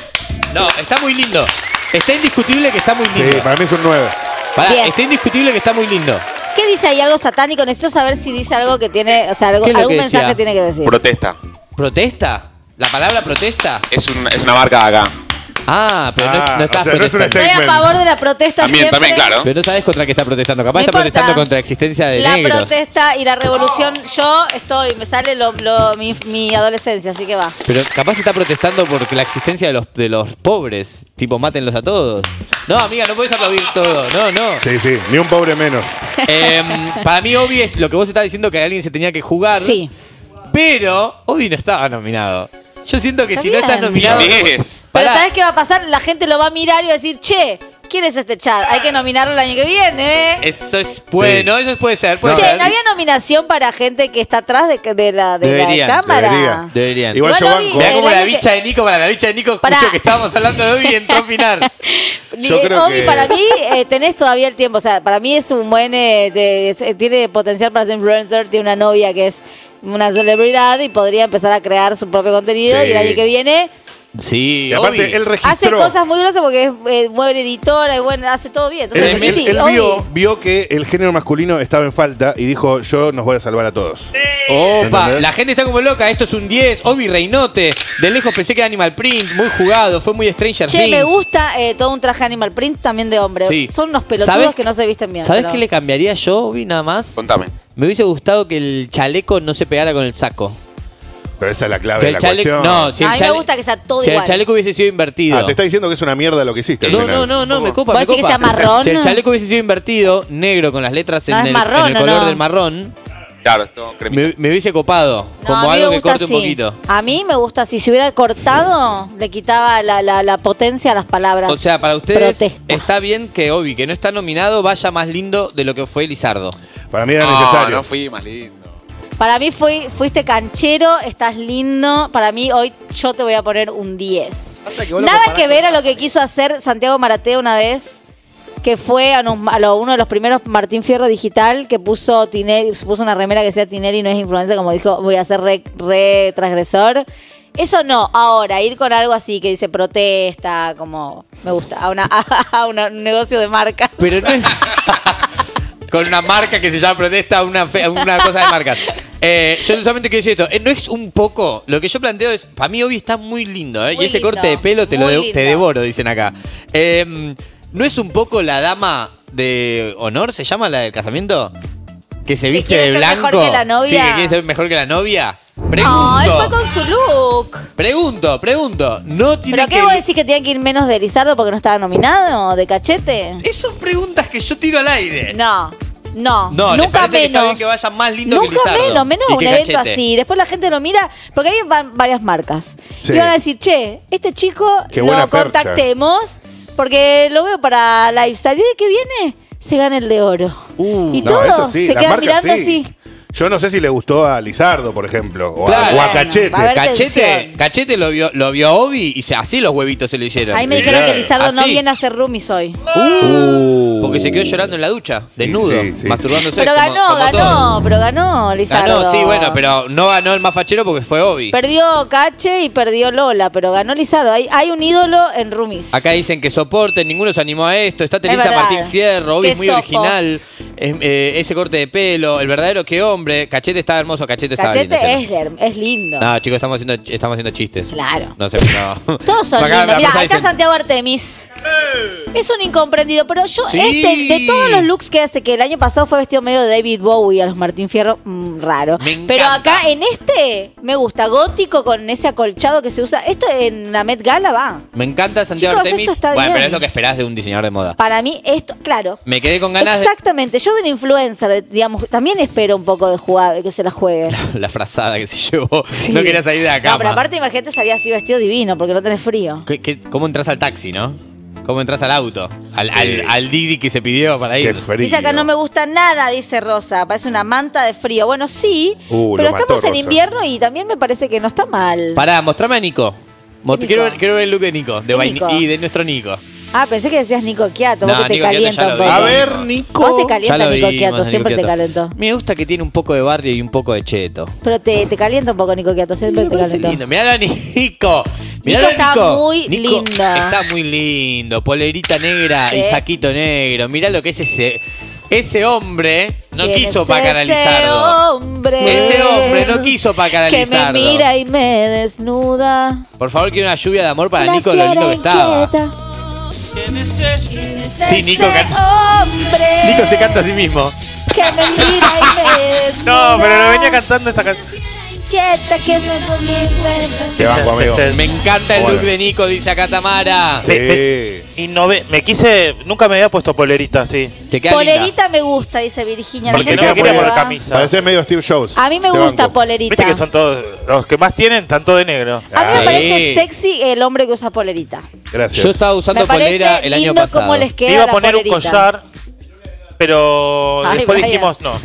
No, está muy lindo. Está indiscutible que está muy Sí, lindo. para mí es un nueve. Pará, Diez. está indiscutible que está muy lindo. ¿Qué dice ahí? Algo satánico. Necesito saber si dice algo que tiene, o sea, algo- ¿Qué es lo algún que mensaje decía? tiene que decir. Protesta. ¿Protesta? ¿La palabra protesta? Es, un- es una marca de acá. Ah, pero no, Ah, no estás o sea, no es un protestando. Estoy a favor de la protesta También, siempre. también, claro. Pero no sabes contra qué está protestando. Capaz No está importa. protestando contra la existencia de La negros. protesta y la revolución, yo estoy, me sale lo, lo- mi, mi adolescencia, así que va. Pero capaz está protestando por la existencia de los, de los pobres. Tipo, mátenlos a todos. No, amiga, no puedes aplaudir todo. No, no. Sí, sí, ni un pobre menos. Em, para mí, Obi es lo que vos estás diciendo, que alguien se tenía que jugar. Sí. Pero Obi no estaba nominado. Yo siento que Está si no estás bien. nominado. Diez. Pero Pará. ¿sabes qué va a pasar? La gente lo va a mirar y va a decir, che, ¿quién es este chat? Hay que nominarlo el año que viene. Eso es bueno, eso puede ser. Puede Che, ser. ¿no había nominación para gente que está atrás de, de la, de Deberían, la cámara? debería. Deberían. Igual Igual yo Obi, banco. Mirá el como la año que- bicha de Nico, para la bicha de Nico Pará. escuchó que estábamos hablando de Obi y entró a opinar. Ni- Yo creo Obi, que- para mí eh, tenés todavía el tiempo. O sea, para mí es un buen. eh, de- es- eh, tiene potencial para ser influencer. Tiene una novia que es una celebridad y podría empezar a crear su propio contenido. Sí. Y el año que viene Sí, Y aparte, Obi. él hace registró. cosas muy grosas porque es eh, mueve editora y bueno, hace todo bien. Él, Entonces, él- Iti, él Obi, vio, vio que el género masculino estaba en falta y dijo, yo nos voy a salvar a todos. Opa, ¿Entendés? la gente está como loca. Esto es un diez. Obi Reinote. De lejos pensé que era Animal Print. Muy jugado. Fue muy Stranger Che, Things. me gusta eh, todo un traje Animal Print también de hombre. Sí. Son unos pelotudos ¿Sabes- que no se visten bien. ¿Sabes pero- qué le cambiaría yo, Obi, nada más? Contame. Me hubiese gustado que el chaleco no se pegara con el saco. Pero esa es la clave Que de el la chaleco, cuestión. no, si A el, mí me chale- gusta que sea todo si igual. el chaleco hubiese sido invertido. Ah, te está diciendo que es una mierda lo que hiciste. al No, final. no, no, no, me copa, ¿Vos me decís que copa. sea marrón? Si el chaleco hubiese sido invertido, negro con las letras en, No, es el, marrón, en el ¿o color no? del marrón, Claro, esto cremita. me, me hubiese copado. No, como a mí algo me que gusta corte así. un poquito. A mí me gusta así. Si hubiera cortado, le quitaba la, la, la potencia a las palabras. O sea, para ustedes Protesta. está bien que Obi, que no está nominado, vaya más lindo de lo que fue Lizardo. Para mí era No, necesario. no fui más lindo. Para mí fui, fuiste canchero, estás lindo. Para mí hoy yo te voy a poner un diez. Nada que ver a lo que quiso hacer Santiago Maratea una vez, que fue a, nos- a lo- uno de los primeros Martín Fierro digital, que puso Tinelli, puso una remera que decía Tinelli no es influencer, como dijo, voy a ser re, re transgresor. Eso no, ahora, ir con algo así que dice protesta, como me gusta, a, una, a, una- un negocio de marca. Pero no es... Con una marca que se llama Protesta, una, fe- una cosa de marcas. Eh, yo solamente quiero decir esto. eh, no es un poco. Lo que yo planteo es. Para mí, Obi está muy lindo, ¿eh? Muy y ese lindo, corte de pelo te, lo muy de- lindo. te devoro, dicen acá. Eh, ¿No es un poco la dama de honor? ¿Se llama la del casamiento? Que se viste quiere de ser blanco. mejor que la novia. Sí, que quiere ser mejor que la novia. Pregunto. No, él fue con su look. Pregunto, pregunto. No tiene ¿Pero qué que. vos decís que tenía que ir menos de Lizardo porque no estaba nominado? ¿De cachete? Esas son preguntas que yo tiro al aire. No, no, No, ¿les nunca parece que está menos. bien que vaya más lindo que Nunca Lizardo? menos, menos Y un que evento Cachete. así. Después la gente lo mira, porque hay van varias marcas. Sí. Y van a decir, che, este chico Qué buena lo percha. contactemos porque lo veo para Lifestyle. ¿Y el que viene? Se gana el de oro. Uh, y No, todos eso sí, se las quedan marcas mirando sí. así. Yo no sé si le gustó a Lizardo, por ejemplo, o, Claro. a, o a Bueno, Cachete. va a haber Cachete, tensión. Cachete lo vio, lo vio a Obi y se, así los huevitos se lo hicieron. Ahí me Sí, dijeron que claro. Lizardo no Así. viene a hacer roomies hoy. Uh, porque se quedó llorando en la ducha, desnudo, sí, sí. masturbándose. Pero como- ganó, como ganó, todos. pero ganó Lizardo. Ganó, sí, bueno, pero no ganó el más fachero porque fue Obi. Perdió Cache y perdió Lola, pero ganó Lizardo. Hay, hay un ídolo en roomies. Acá dicen que soporten, ninguno se animó a esto. Está Telita verdad. Martín Fierro, Obi Qué es muy sopo. original. Es- eh, ese corte de pelo, el verdadero que hombre. Cachete estaba hermoso, Cachete estaba Cachete lindo. es, her- es lindo. No, chicos, estamos haciendo, estamos haciendo chistes. Claro. No sé, no. Todos son Acá lindos. la Mira, persona acá dice- Santiago Artemis. Es un incomprendido, pero yo, Sí. este, de todos los looks que hace, que el año pasado fue vestido medio de David Bowie a los Martín Fierro, mmm, raro. Me encanta. Pero acá en este me gusta, gótico con ese acolchado que se usa. Esto en la Met Gala va. Me encanta Santiago Chicos, Artemis. esto está Bueno, bien. pero es lo que esperás de un diseñador de moda. Para mí esto, claro. Me quedé con ganas Exactamente, yo de una influencer, de- digamos, también espero un poco de jugar, de que se la juegue. de la frazada que se llevó. Sí. No quería salir de la cama. No, pero aparte imagínate salir así vestido divino, porque no tenés frío. ¿Qué- qué- ¿Cómo entras al taxi, no? ¿Cómo entras al auto? Al, al, al Didi que se pidió para ir. Dice acá no me gusta nada, dice Rosa, parece una manta de frío. Bueno, sí, Uh, pero lo mató, estamos en Rosa. invierno y también me parece que no está mal. Pará, mostrame a Nico. Mo- ¿Qué quiero, Nico? ver, quiero ver el look de Nico. De ¿Qué Vain- Nico? y de nuestro Nico. Ah, pensé que decías Nico Quiato, No, vos que te Nico Quiato calienta ya un lo poco. vimos. A ver, Nico. Vos te Ya calienta lo Nico vimos, Quiato, Nico siempre te Quiato. calentó. Me gusta que tiene un poco de barrio y un poco de cheto. Pero te, te calienta un poco Nico Quiato, siempre te calentó. Lindo. Miralo a Nico. Miralo Nico a está Nico. muy Nico lindo. Está muy lindo. Polerita negra Sí. y saquito negro. Mirá lo que es ese. Ese hombre no ¿Quién quiso es para ese canalizarlo. hombre Ese hombre no quiso para que me canalizarlo. mira y me desnuda. Por favor, quiero una lluvia de amor para La Nico, lo lindo fiera que estaba. inquieta. Sí, Nico Ese canta. hombre Nico se canta a sí mismo. que me mira y me desnuda. No, pero lo venía cantando esa canción. Inquieta que me convierte. Te banco, amigo. Me encanta el Bueno. look de Nico, dice acá Tamara. Me, me- innové- me quise. Nunca me había puesto polerita así. Te Polerita me gusta, dice Virginia. Porque La no me gente quería prueba. poner camisa. Parece medio Steve Jobs. A mí me Te gusta banco. polerita. Viste que son todos. Los que más tienen, están todos de negro. A mí me Sí. parece sexy el hombre que usa polerita. Gracias. Yo estaba usando Me parece polera el año lindo pasado. cómo les queda Te iba a la poner un polerita. collar. Pero Ay, después vaya. dijimos no.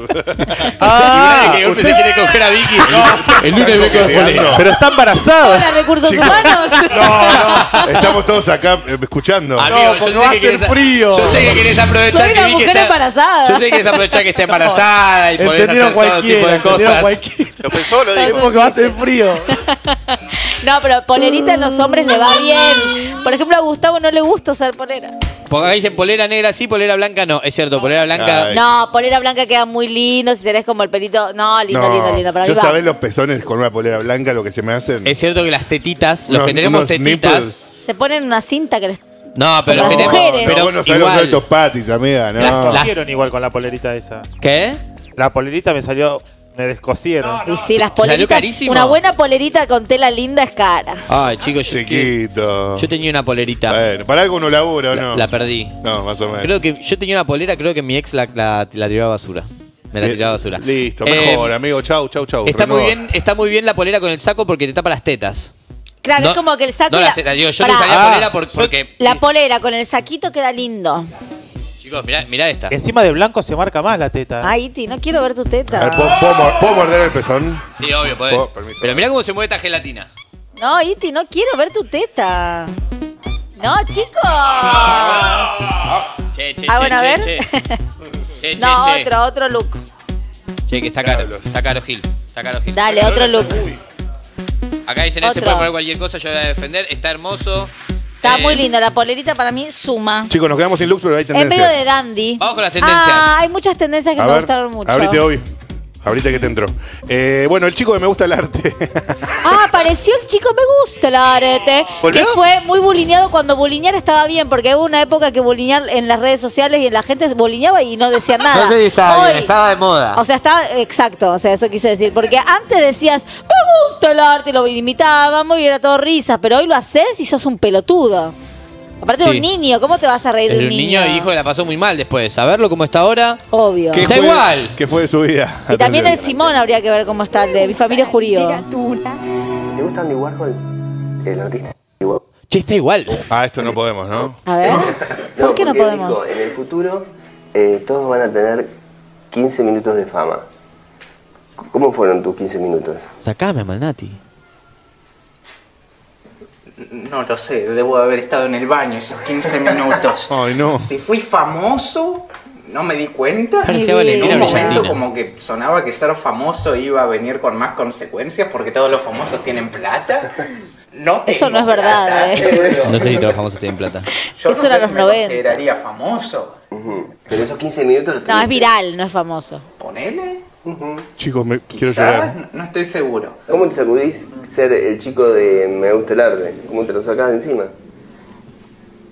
Ah, que usted- se quiere coger a Vicky. El lunes vengo de polera. Pero está embarazado. Hola, recursos Chicos. humanos. Estamos todos acá eh, escuchando. Amigo, porque yo va sé a que ser querés, frío. Yo sé que querés aprovechar Soy que una Vicky mujer está, embarazada. Yo sé que querés aprovechar que esté embarazada y podés hacer Entendieron todo tipo cualquiera, de entendieron cosas. cualquiera. Lo pensó, lo Es dijo. un Porque va a ser chiste. frío. No, pero polerita en los hombres le va bien. Por ejemplo, a Gustavo no le gusta usar polera. Porque acá dicen polera negra sí, polera blanca no. Es cierto, polera blanca. Ay. No, polera blanca queda muy lindo. Si tenés como el pelito. No, lindo, No, lindo, lindo. Para yo mí va. sabés los pezones con una polera blanca lo que se me hacen. Es cierto que las tetitas, los Unos- que tenemos unos tetitas. nipples. Se ponen una cinta que les. No, pero los Como que las tenemos. mujeres. Pero Pero vos no sabés los igual. altos patis, amiga, no. Las- Me las- descosieron igual con la polerita esa. ¿Qué? La polerita me salió. Me descosieron. Y sí, las ¿Te salió poleritas. carísimo? Una buena polerita con tela linda es cara. Ay, chicos, yo, Chiquito. yo tenía una polerita. Bueno, para algo uno labura, ¿o La, no? la perdí. No, más o menos. Creo que yo tenía una polera, creo que mi ex la, la, la tiró a basura. Me la Eh, tiró a basura. Listo, Eh, mejor, amigo. Chau, chau, chau. Está muy, Renueva. bien, está muy bien la polera con el saco porque te tapa las tetas. Claro, No- es como que el saco. No y las la- tetas, digo, yo Pará, no usaría Ah, polera por- porque. La polera con el saquito queda lindo. Chicos, mirá, mirá esta. Encima de blanco se marca más la teta. Ay, Iti, no quiero ver tu A teta. ver, ¿puedo, puedo mor- puedo morder el pezón? Sí, obvio, podés. Oh, permiso. Pero mirá cómo se mueve esta gelatina. No, Iti, no quiero ver tu teta. No, chicos. Che, che, Ah, che, bueno, a che, ver. che. Che, No, che, che. otro, otro look. Che, que está caro. Está caro Gil. Está caro Gil. Dale, otro look. Acá dicen, él se Otro. puede poner cualquier cosa, yo voy a defender. Está hermoso. Está Eh, muy lindo. La polerita para mí suma. Chicos, nos quedamos sin looks, pero hay Es medio tendencias. de dandy. Vamos con las tendencias. Ah, hay muchas tendencias que A me ver, gustaron mucho. abrite hoy. Ahorita que te entró. Eh, bueno, el chico que me gusta el arte. Ah, apareció el chico me gusta el arete. ¿Volvió? Que fue muy bulineado cuando bulinear estaba bien, porque hubo una época que bulinear en las redes sociales y la gente bulineaba y no decían nada. No sé si estaba Hoy- bien, estaba de moda. O sea, está exacto, o sea, eso quise decir. Porque antes decías, me gusta el arte, y lo imitábamos y era todo risas, pero hoy lo haces y sos un pelotudo. Aparte de Sí. un niño, ¿cómo te vas a reír de El un niño? niño hijo que la pasó muy mal después. A verlo cómo está ahora. Obvio. ¿Qué Está fue- igual. ¿Qué fue de su vida? Y también el Atención. Simón habría que ver cómo está, el de mi familia es judío. ¿Te gusta Andy Warhol? El artista. Che, está igual. Ah, esto no podemos, ¿no? A ver. ¿Por qué no porque él podemos? dijo, en el futuro eh, todos van a tener quince minutos de fama. ¿Cómo fueron tus quince minutos? Sacame, Malnati. No lo sé, debo haber estado en el baño esos quince minutos. Ay, no. Si fui famoso, no me di cuenta. Parecía En Valentina un momento Brillantina. como que sonaba que ser famoso iba a venir con más consecuencias porque todos los famosos tienen plata. No Eso tengo no es verdad, plata. eh. No sé si todos los famosos tienen plata. Yo Eso no era sé los si me noventa. consideraría famoso. Ujú. Pero esos quince minutos los No, tuviste. es viral, no es famoso. Ponele. Chicos, me quiero Quizás, llorar. no, no estoy seguro. ¿Cómo te sacudís ser el chico de Me gusta el arte? ¿Cómo te lo sacás de encima?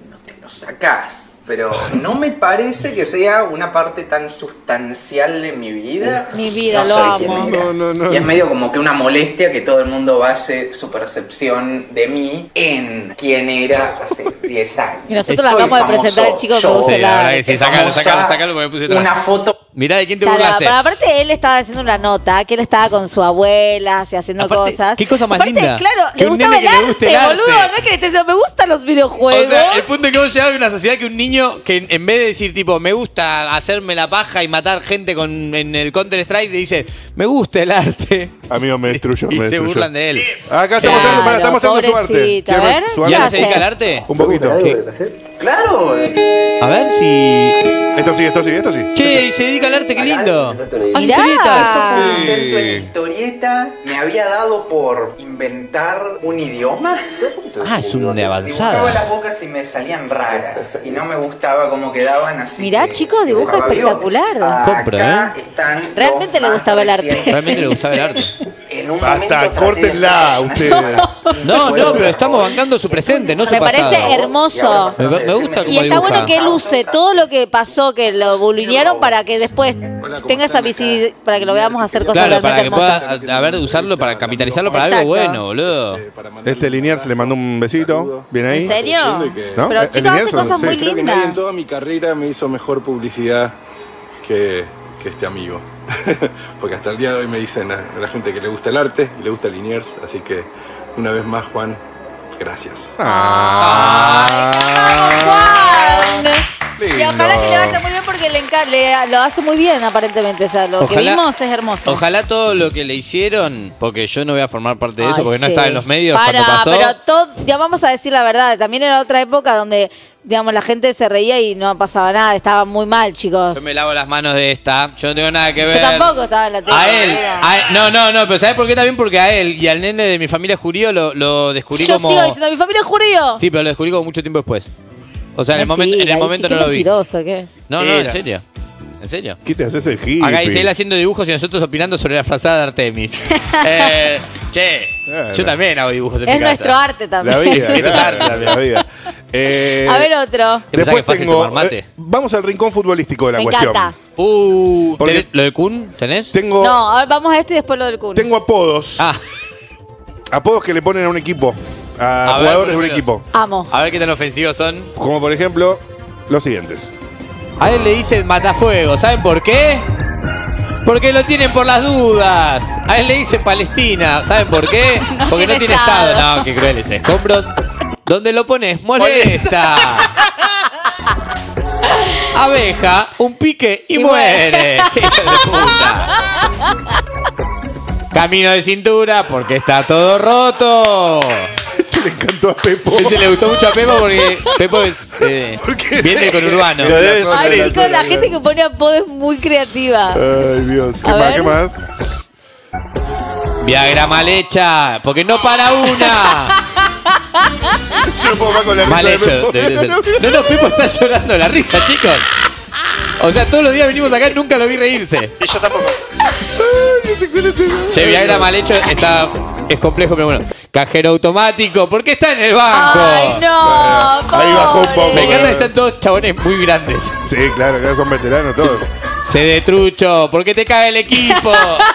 lo sacás. Pero no me parece que sea una parte tan sustancial de mi vida. Mi vida, no lo soy amo. quien era. No, no, no. Y es medio como que una molestia que todo el mundo base su percepción de mí en quién era hace diez años. Y nosotros Soy acabamos de famoso presentar al chico que yo. usa Sí, la verdad que sí, Es sacalo, famosa, sacalo, sacalo porque me puse atrás. Una foto. Mirá, ¿de quién te Claro, burlaste? pero aparte él estaba haciendo una nota, que él estaba con su abuela, así, haciendo Aparte, cosas. qué cosa más Aparte, linda. claro, Que le un gustaba nene el que le arte, guste el arte. boludo. No es que le estés diciendo, me gustan los videojuegos. O sea, el punto que hemos llegado es una sociedad que un niño que en vez de decir tipo me gusta hacerme la paja y matar gente con en el Counter Strike dice me gusta el arte Amigo, me destruyó, y me se destruyó. burlan de él. Acá está Claro, mostrando, pará, está mostrando su arte. pobrecito, a ¿Quiere ver, su ¿Y arte? ahora hace? se dedica al arte? Un poquito. Claro. eh. A ver si... Esto sí, esto sí, esto sí. Che, y se dedica al arte, qué lindo. Ah, Mirá. historieta. Eso fue un Sí. intento en historieta. Me había dado por inventar un idioma. Ah, es un de Dibujaba avanzada. las bocas y me salían raras. Y no me gustaba cómo quedaban así. Mirá, que chicos, dibuja dibujaba espectacular. bigotes. Compro, Acá ¿eh? están Realmente los le más gustaba el arte. recientes. Realmente le gustaba el arte. En un Basta, momento traté de córtenla, hacer ustedes. No, no, pero estamos bancando su presente, no su Me pasado. parece hermoso. Me- me gusta Y cómo está bueno dibuja. que él use todo lo que pasó, que lo bulinearon para que después tenga esa visibilidad, para que lo veamos hacer cosas Claro, para realmente que hermosas. pueda, a ver, usarlo para capitalizarlo para Exacto. algo bueno, boludo. Este Liniers se le mandó un besito. ¿Viene ahí? ¿En serio? ¿No? Pero ¿Es chicos, Liniers hace o no? cosas Sí. muy Creo que nadie en lindas. toda mi carrera me hizo mejor publicidad que, que este amigo. Porque hasta el día de hoy me dicen a la gente que le gusta el arte y le gusta Liniers. Así que, una vez más, Juan, gracias. Juan. Lindo. Y ojalá que le vaya muy bien porque le, enca- le- lo hace muy bien aparentemente. O sea, lo que Ojalá- vimos es hermoso. Ojalá todo lo que le hicieron, porque yo no voy a formar parte de eso, Ay, porque no sí. estaba en los medios Para, cuando pasó. pero todo, ya vamos a decir la verdad. También era otra época donde, digamos, la gente se reía y no pasaba nada. Estaba muy mal, chicos. Yo me lavo las manos de esta, yo no tengo nada que ver. Yo tampoco estaba en la tele. A él, a él- no, no, no, pero ¿sabes por qué también? Porque a él y al nene de mi familia judío lo, lo descubrí Yo como... sigo diciendo, mi familia es judío. Sí, pero lo descubrí como mucho tiempo después. O sea, en el Mentira, momento, en el momento qué no lo vi. mentiroso que es. No, no, en Era. serio. ¿En serio? ¿Qué te haces el hippie? Acá dice él haciendo dibujos y nosotros opinando sobre la frazada de Artemis. eh, che, yo también hago dibujos en Es mi casa. nuestro arte también. La vida, Esto es claro, arte. la vida. Eh, A ver otro. ¿Te pensás que Después es fácil tengo. tomar mate? eh, vamos al rincón futbolístico de la Me cuestión. encanta. Uh, Porque- ¿tenés- ¿lo de Kun tenés? Tengo, No, a ver, vamos a esto y después lo del Kun. tengo apodos. Ah, Apodos que le ponen a un equipo. A, A ver, jugadores de un primero. equipo. Amo. a ver qué tan ofensivos son. Como por ejemplo, los siguientes. A él le dicen matafuego, ¿saben por qué? Porque lo tienen por las dudas. A él le dicen Palestina, ¿saben por qué? Porque no tiene tiene estado. estado. No, qué crueles escombros. ¿Dónde lo pones? Molesta. Abeja, un pique y, Y muere. ¡Qué hijo de puta! Camino de cintura porque está todo roto. Se le encantó a Pepo. Ese le gustó mucho a Pepo porque Pepo es, eh, Porque- viene con Urbano. Pero debe ser- Ay, la chicos, la zona, gente que pone apodo es muy creativa. Ay, Dios. ¿Qué A más? ver. ¿Qué más? Viagra mal hecha, porque no para una. Yo no puedo más con la risa Mal de hecho. Pepo. debería ser. No, no, Pepo está llorando de la risa, chicos. O sea, todos los días venimos acá y nunca lo vi reírse. Y yo tampoco. Ay, es excelente. Che, Viagra mal hecho está, es complejo, pero bueno. Cajero automático, ¿por qué está en el banco? Ay, no. Ahí bajó un pobre. poco. Me encanta que están todos chabones muy grandes. Sí, claro, que son veteranos todos. Se de trucho, ¿por qué te caga el equipo?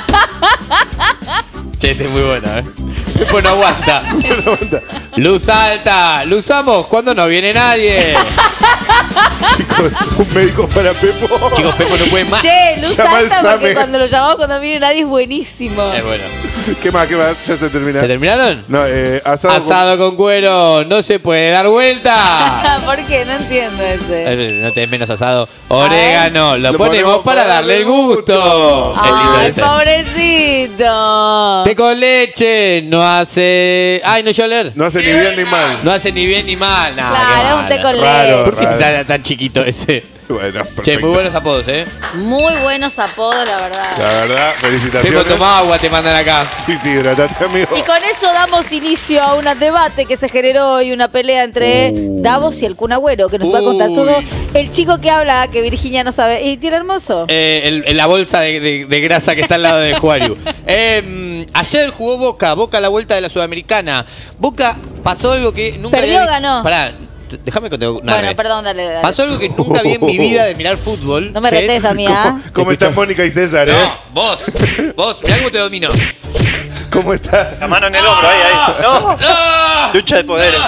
Che, ese es muy bueno, ¿eh? Pepo no aguanta. Luz alta, ¿lo usamos cuando no viene nadie? Chicos, un médico para Pepo. Chicos, Pepo no puede más. Che, luz Llama al alta Same. porque cuando lo llamamos cuando no viene nadie es buenísimo. Es bueno. ¿Qué más? ¿Qué más? Ya se termina. ¿Se terminaron? No, eh, asado. con- Asado con cuero, no se puede dar vuelta. ¿Por qué? No entiendo ese. Eh, No te des menos asado. Orégano, lo, Lo ponemos ponemos para darle el gusto. Es lindo Ay, ese. pobrecito. Té con leche, no hace. Ay, no yo a leer. No hace ni bien ni mal. No hace ni bien ni mal. No, qué Claro, un té malo. con Raro. leche. ¿Por qué está tan chiquito ese? Bueno, Che, perfecto. muy buenos apodos, ¿eh? Muy buenos apodos, la verdad. La verdad, Pepo, felicitaciones. toma agua, te mandan acá. Sí, sí, hidratate, amigo. Y con eso damos inicio a un debate que se generó hoy, una pelea entre Uh. Davos y el Kun Agüero, que nos va a contar Uy. todo. El chico que habla, que Virginia no sabe. Y tiene hermoso. Eh, el- el- la bolsa de, de- de grasa que está al lado de Juario. Eh, ayer jugó Boca, Boca a la vuelta de la Sudamericana. Boca pasó algo que nunca Perdió había o ganó. Pará, déjame que te narre. Bueno, perdón, dale, dale. Pasó algo que nunca vi en mi vida de mirar fútbol. No me que es- retes a mí, ¿ah? ¿Cómo están Mónica y César, eh? No, vos, vos, mirá cómo te domino. ¿Cómo está? La mano en el hombro, ahí, ahí. No, ¡No! lucha de poderes.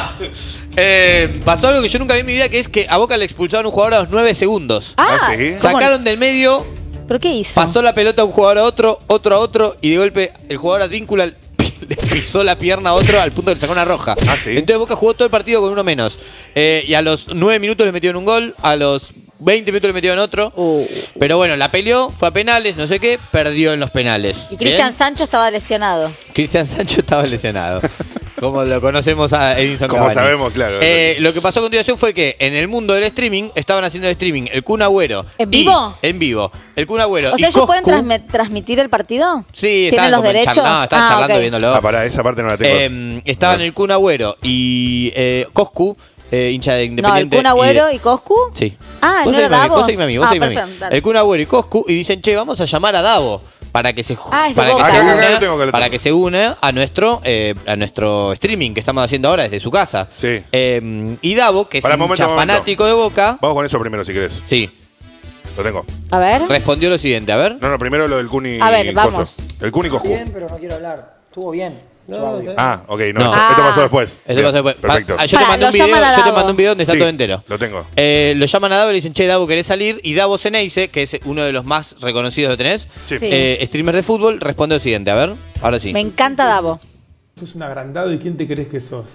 Eh, pasó algo que yo nunca vi en mi vida, que es que a Boca le expulsaron a un jugador a los nueve segundos. Ah, Ah, ¿sí? ¿cómo? Sacaron del medio, ¿Pero qué hizo? pasó la pelota a un jugador a otro, otro a otro, y de golpe el jugador advíncula le pisó la pierna a otro al punto de que le sacó una roja. Ah, ¿sí? Entonces Boca jugó todo el partido con uno menos. Eh, y a los nueve minutos le metieron un gol, a los veinte minutos le metieron otro. Uh. Pero bueno, la peleó, fue a penales, no sé qué, perdió en los penales. Y Cristian ¿Bien? Sancho estaba lesionado. Cristian Sancho estaba lesionado. Como lo conocemos a Edinson Como Cavani. sabemos, claro. Eh, lo que pasó a continuación fue que en el mundo del streaming estaban haciendo el streaming el Kun Agüero. ¿En y- vivo? En vivo. El Kun Agüero O sea, y ¿ellos pueden Coscu- transme- transmitir el partido? Sí, ¿Tienen estaban los como en derechos? char- no, estaban Ah, charlando ok. viéndolo. Ah, pará, esa parte no la tengo. Eh, estaban el Kun Agüero y eh, Coscu, eh, hincha de No, el Independiente. Kun Agüero de- y, Coscu. Sí. Ah, Vos ¿no seguime era a mí, Davos? vos seguime a mí, vos Ah, seguime a mí. perfecto, dale. El Kun Agüero y Coscu y dicen, che, vamos a llamar a Davo para que se ju- Ah, es de para que Boca. se Ah, acá, una, acá lo tengo, acá lo para tengo. que se una a nuestro eh, a nuestro streaming que estamos haciendo ahora desde su casa. Sí. Eh, y Davo, que es Pará, un momento, hincha momento. fanático de Boca, Vamos con eso primero si querés. sí, Lo tengo. A ver. respondió lo siguiente, a ver. No, no, primero lo del Cuni. A ver, Coso. vamos. El Cuni Coscu. Bien, pero no quiero hablar. Estuvo bien. su audio. Ah, ok, no, No. esto Ah. pasó después. Esto Bien, pasó después. Pa- Perfecto. ah, yo, te Pará, mandé un lo video, llaman a yo te Davo. mandé un video donde está Sí, todo entero. Lo tengo. Eh, lo llaman a Davo y le dicen, che, Davo, ¿querés salir? Y Davo Ceneice, que es uno de los más reconocidos, ¿lo tenés? Sí. Sí. Eh, streamer de fútbol, responde lo siguiente, a ver, ahora sí. Me encanta Davo. Sos un agrandado y quién te crees que sos.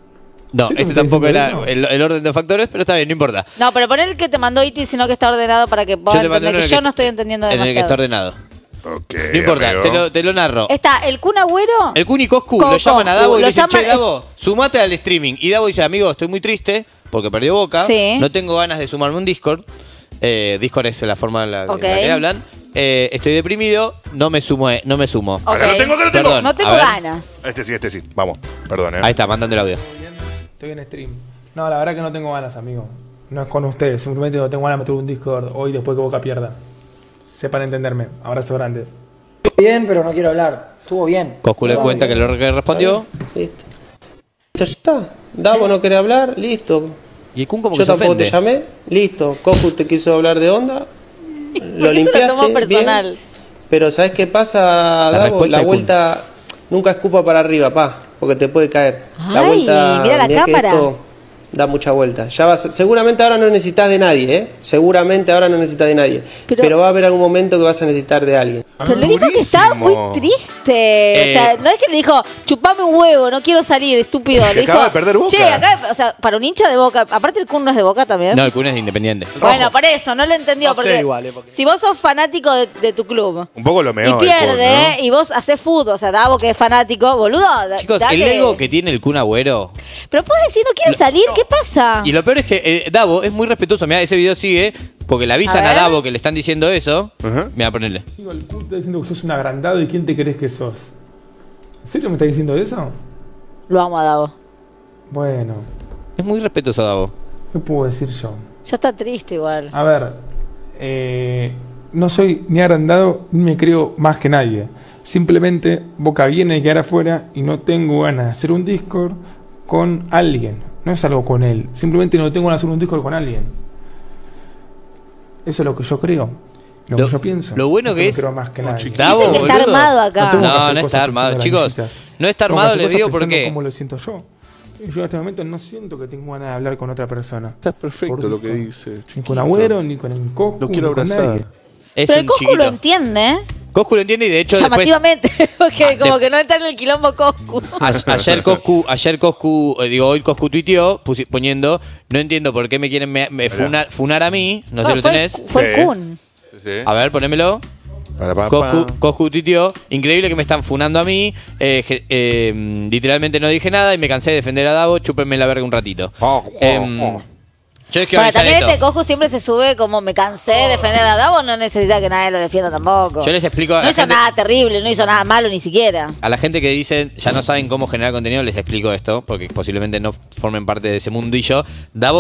No, ¿Sí, este me tampoco está era diciendo el, el orden de factores, pero está bien, no importa. No, pero poner el que te mandó Iti, sino que está ordenado para que puedas te mandé entender uno que en el yo que- no estoy entendiendo En el que demasiado. está ordenado. Ok. No importa, amigo. te lo, te lo narro. Está el Kun Agüero. El Kun y Coscu Co- lo llaman a Coscu, Davo y lo le dicen, che, llaman- Davo, sumate al streaming. Y Davo dice, amigo, estoy muy triste porque perdió Boca. Sí. No tengo ganas de sumarme a un Discord. Eh, Discord es la forma en la, Ok. en la que hablan. Eh, estoy deprimido, no me sumo. eh, No me sumo. Ok. Acá lo tengo, acá lo tengo. Perdón, No tengo a ver. ganas. Este sí, este sí. Vamos. Perdón, eh. Ahí está, mandando el audio. Estoy en stream. No, la verdad que no tengo ganas, amigo. No es con ustedes, simplemente no tengo ganas de meter un Discord hoy después que Boca pierda. Sepan entenderme. Abrazo grande. Bien, pero no quiero hablar. Estuvo bien. Coscu le Estuvo cuenta que bien. lo que respondió. Listo. Ya está. Davo no quiere hablar, listo. Y el Kun como Yo que se tampoco ofende. te llamé, listo. Cocu te quiso hablar de onda, lo ¿Por qué se limpiaste, lo tomó personal? bien. Pero ¿sabes qué pasa, Davo? respuesta La de Kun. vuelta nunca escupa para arriba, pa, porque te puede caer. La Ay, vuelta, mira la mirá que cámara. esto da mucha vuelta. Ya vas, seguramente ahora no necesitas de nadie, ¿eh? Seguramente ahora no necesitas de nadie. Pero- Pero, va a haber algún momento que vas a necesitar de alguien. Pero le dijo que estaba muy triste. Eh, o sea, no es que le dijo, chupame un huevo, no quiero salir, estúpido. Que Le dijo, acaba de perder Boca. che, acá, o sea, para un hincha de Boca, aparte el Kun no es de Boca también. No, el Kun es independiente. Bueno, por eso, no lo entendió. No sé porque igual, eh, porque- si vos sos fanático de, de tu club Un poco lo y mejor. pierde, y vos haces fútbol, o sea, Davo que es fanático, boludo. da- Chicos, dale. el ego que tiene el Kun Agüero. Pero puedes decir, no quieren salir, ¿qué pasa? Y lo peor es que eh, Davo es muy respetuoso. Mirá, ese video sigue porque le avisan A a, ver. Davo que le están diciendo eso. Ajá. Mira, ponerle. Digo, el Kun está diciendo que sos un agrandado y quién te crees que sos. ¿En serio me está diciendo eso? Lo amo a Davo. Bueno, Es muy respetuoso Davo. ¿qué puedo decir yo? Ya está triste igual. A ver, eh, no soy ni agrandado ni me creo más que nadie. Simplemente Boca viene a quedar afuera y no tengo ganas de hacer un Discord con alguien. No es algo con él. Simplemente no tengo ganas de hacer un Discord con alguien. Eso es lo que yo creo. Lo, Lo- que yo pienso. lo bueno No que me es- creo más que nadie. Davo, Dicen que está boludo. armado acá. tengo que No, hacer no cosas está armado, pensando en chicos. las visitas. No está Tengo que armado, hacer les cosas digo por pensando qué. cómo lo siento yo. Y yo en este momento no siento que tengo ganas de hablar con otra persona. Está perfecto Por lo que Discord. dice. Ni chiquito. con Agüero, ni con el Coscu, Lo quiero ni con abrazar. nadie. Es Pero el un Coscu chiquito. lo entiende, ¿eh? Coscu lo entiende y de hecho después, Llamativamente, porque Ah, como de- que no entra en el quilombo Coscu. a- ayer Coscu, ayer Coscu, eh, digo, hoy Coscu tuiteó pusi- poniendo, no entiendo por qué me quieren me, me funar, funar a mí, no sé si lo fue, tenés. fue el Sí. Kun. Sí, sí. A ver, ponémelo. Para, pa, Coscu, pa. Coscu tuiteó, increíble que me están funando a mí, eh, je- eh, literalmente no dije nada y me cansé de defender a Davo, chúpenme la verga un ratito. Oh, oh, Em, oh. Yo les quiero Bueno, avisar también esto. este Coscu siempre se sube como me cansé de defender a Davo, no necesita que nadie lo defienda tampoco. Yo les explico a No la hizo gente- nada terrible, no hizo nada malo ni siquiera. A la gente que dice ya no saben cómo generar contenido, les explico esto, porque posiblemente no formen parte de ese mundillo. Davo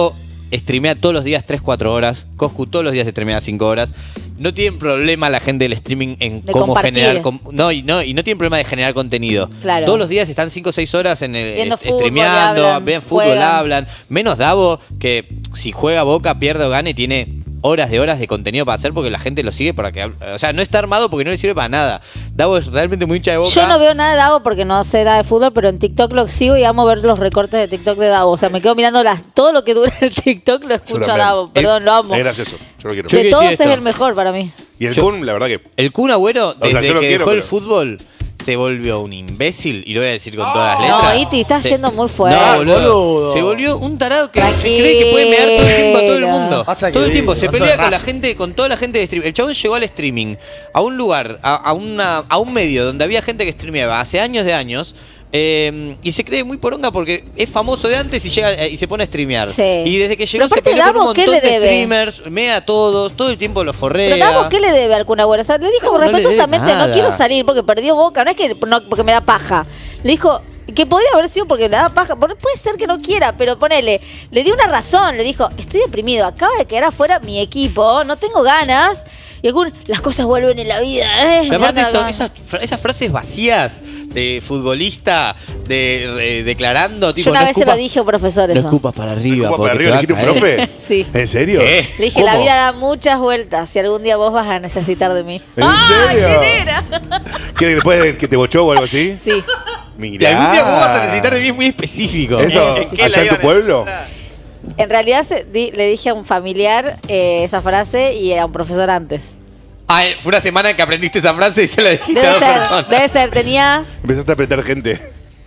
streamea todos los días tres cuatro horas. Coscu todos los días streamea cinco horas. No tienen problema la gente del streaming en De cómo compartir. generar... com- no, y no, y no tienen problema de generar contenido. Claro. Todos los días están cinco o seis horas en el, Viendo eh, fútbol, streameando, hablan, ven fútbol, juegan. hablan. Menos Davo, que si juega Boca, pierde o gane, tiene horas de horas de contenido para hacer porque la gente lo sigue para que... O sea, no está armado porque no le sirve para nada. Davo es realmente muy hincha de Boca. Yo no veo nada de Davo porque no sé nada de fútbol, pero en TikTok lo sigo y amo ver los recortes de TikTok de Davo. O sea, me quedo mirando las, todo lo que dura el TikTok, lo escucho a también. Davo. Perdón, lo amo. Es gracioso. Yo lo quiero. De todos es el mejor para mí. Y el Yo- Kun, la verdad que. El Kun Agüero, sea, desde yo lo que quiero, dejó el pero- fútbol, se volvió un imbécil, y lo voy a decir con todas las No, letras. Iti, estás Se- yendo muy fuerte. No, boludo. boludo. Se volvió un tarado que se cree que puede mear todo el tiempo a todo el mundo. Pasa que Todo el tiempo. sí, Se pasa pelea de con la raza. gente, con toda la gente de streaming. El chabón llegó al streaming, a un lugar, a, a una, a un medio donde había gente que streameaba hace años de años. eh, y se cree muy poronga porque es famoso de antes y llega eh, y se pone a streamear. Sí. Y desde que llegó Pero se aparte, peleó con un Davo, ¿qué montón le de debe? streamers, mea a todos, todo el tiempo los forrea. Pero Davo, ¿qué le debe al Kun Agüero? O sea, le dijo No, no le debe respetuosamente, no, nada. quiero salir porque perdió Boca. No es que no, porque me da paja. Le dijo que podía haber sido porque le da paja. Puede ser que no quiera, pero ponele. Le dio una razón. Le dijo, estoy deprimido. Acaba de quedar afuera mi equipo. No tengo ganas. Y algún, las cosas vuelven en la vida. ¿eh? Pero aparte Nada, eso- nada. esas, fra- esas frases vacías de futbolista, de eh, declarando, tipo, Yo una no vez se escupas- lo dije a un profesor no eso. escupas para arriba. ¿Escupas para porque arriba? te ¿Le va a dijiste un caer. profe? Sí. ¿En serio? ¿Qué? Le dije, ¿Cómo? la vida da muchas vueltas. Si algún día vos vas a necesitar de mí. ¿En ¡Ah! serio? ¿Quién era? ¿Qué, después de que te bochó o algo así? Sí. Y Mirá. algún día vos vas a necesitar de mí es muy específico. ¿Eso ¿En qué la allá en iban tu a pueblo? En realidad se- di- le dije a un familiar eh, esa frase y a un profesor antes. Ah, eh, fue una semana en que aprendiste esa frase y se la dijiste a Debe dos ser, personas. debe ser. Tenía... Empezaste a apretar gente.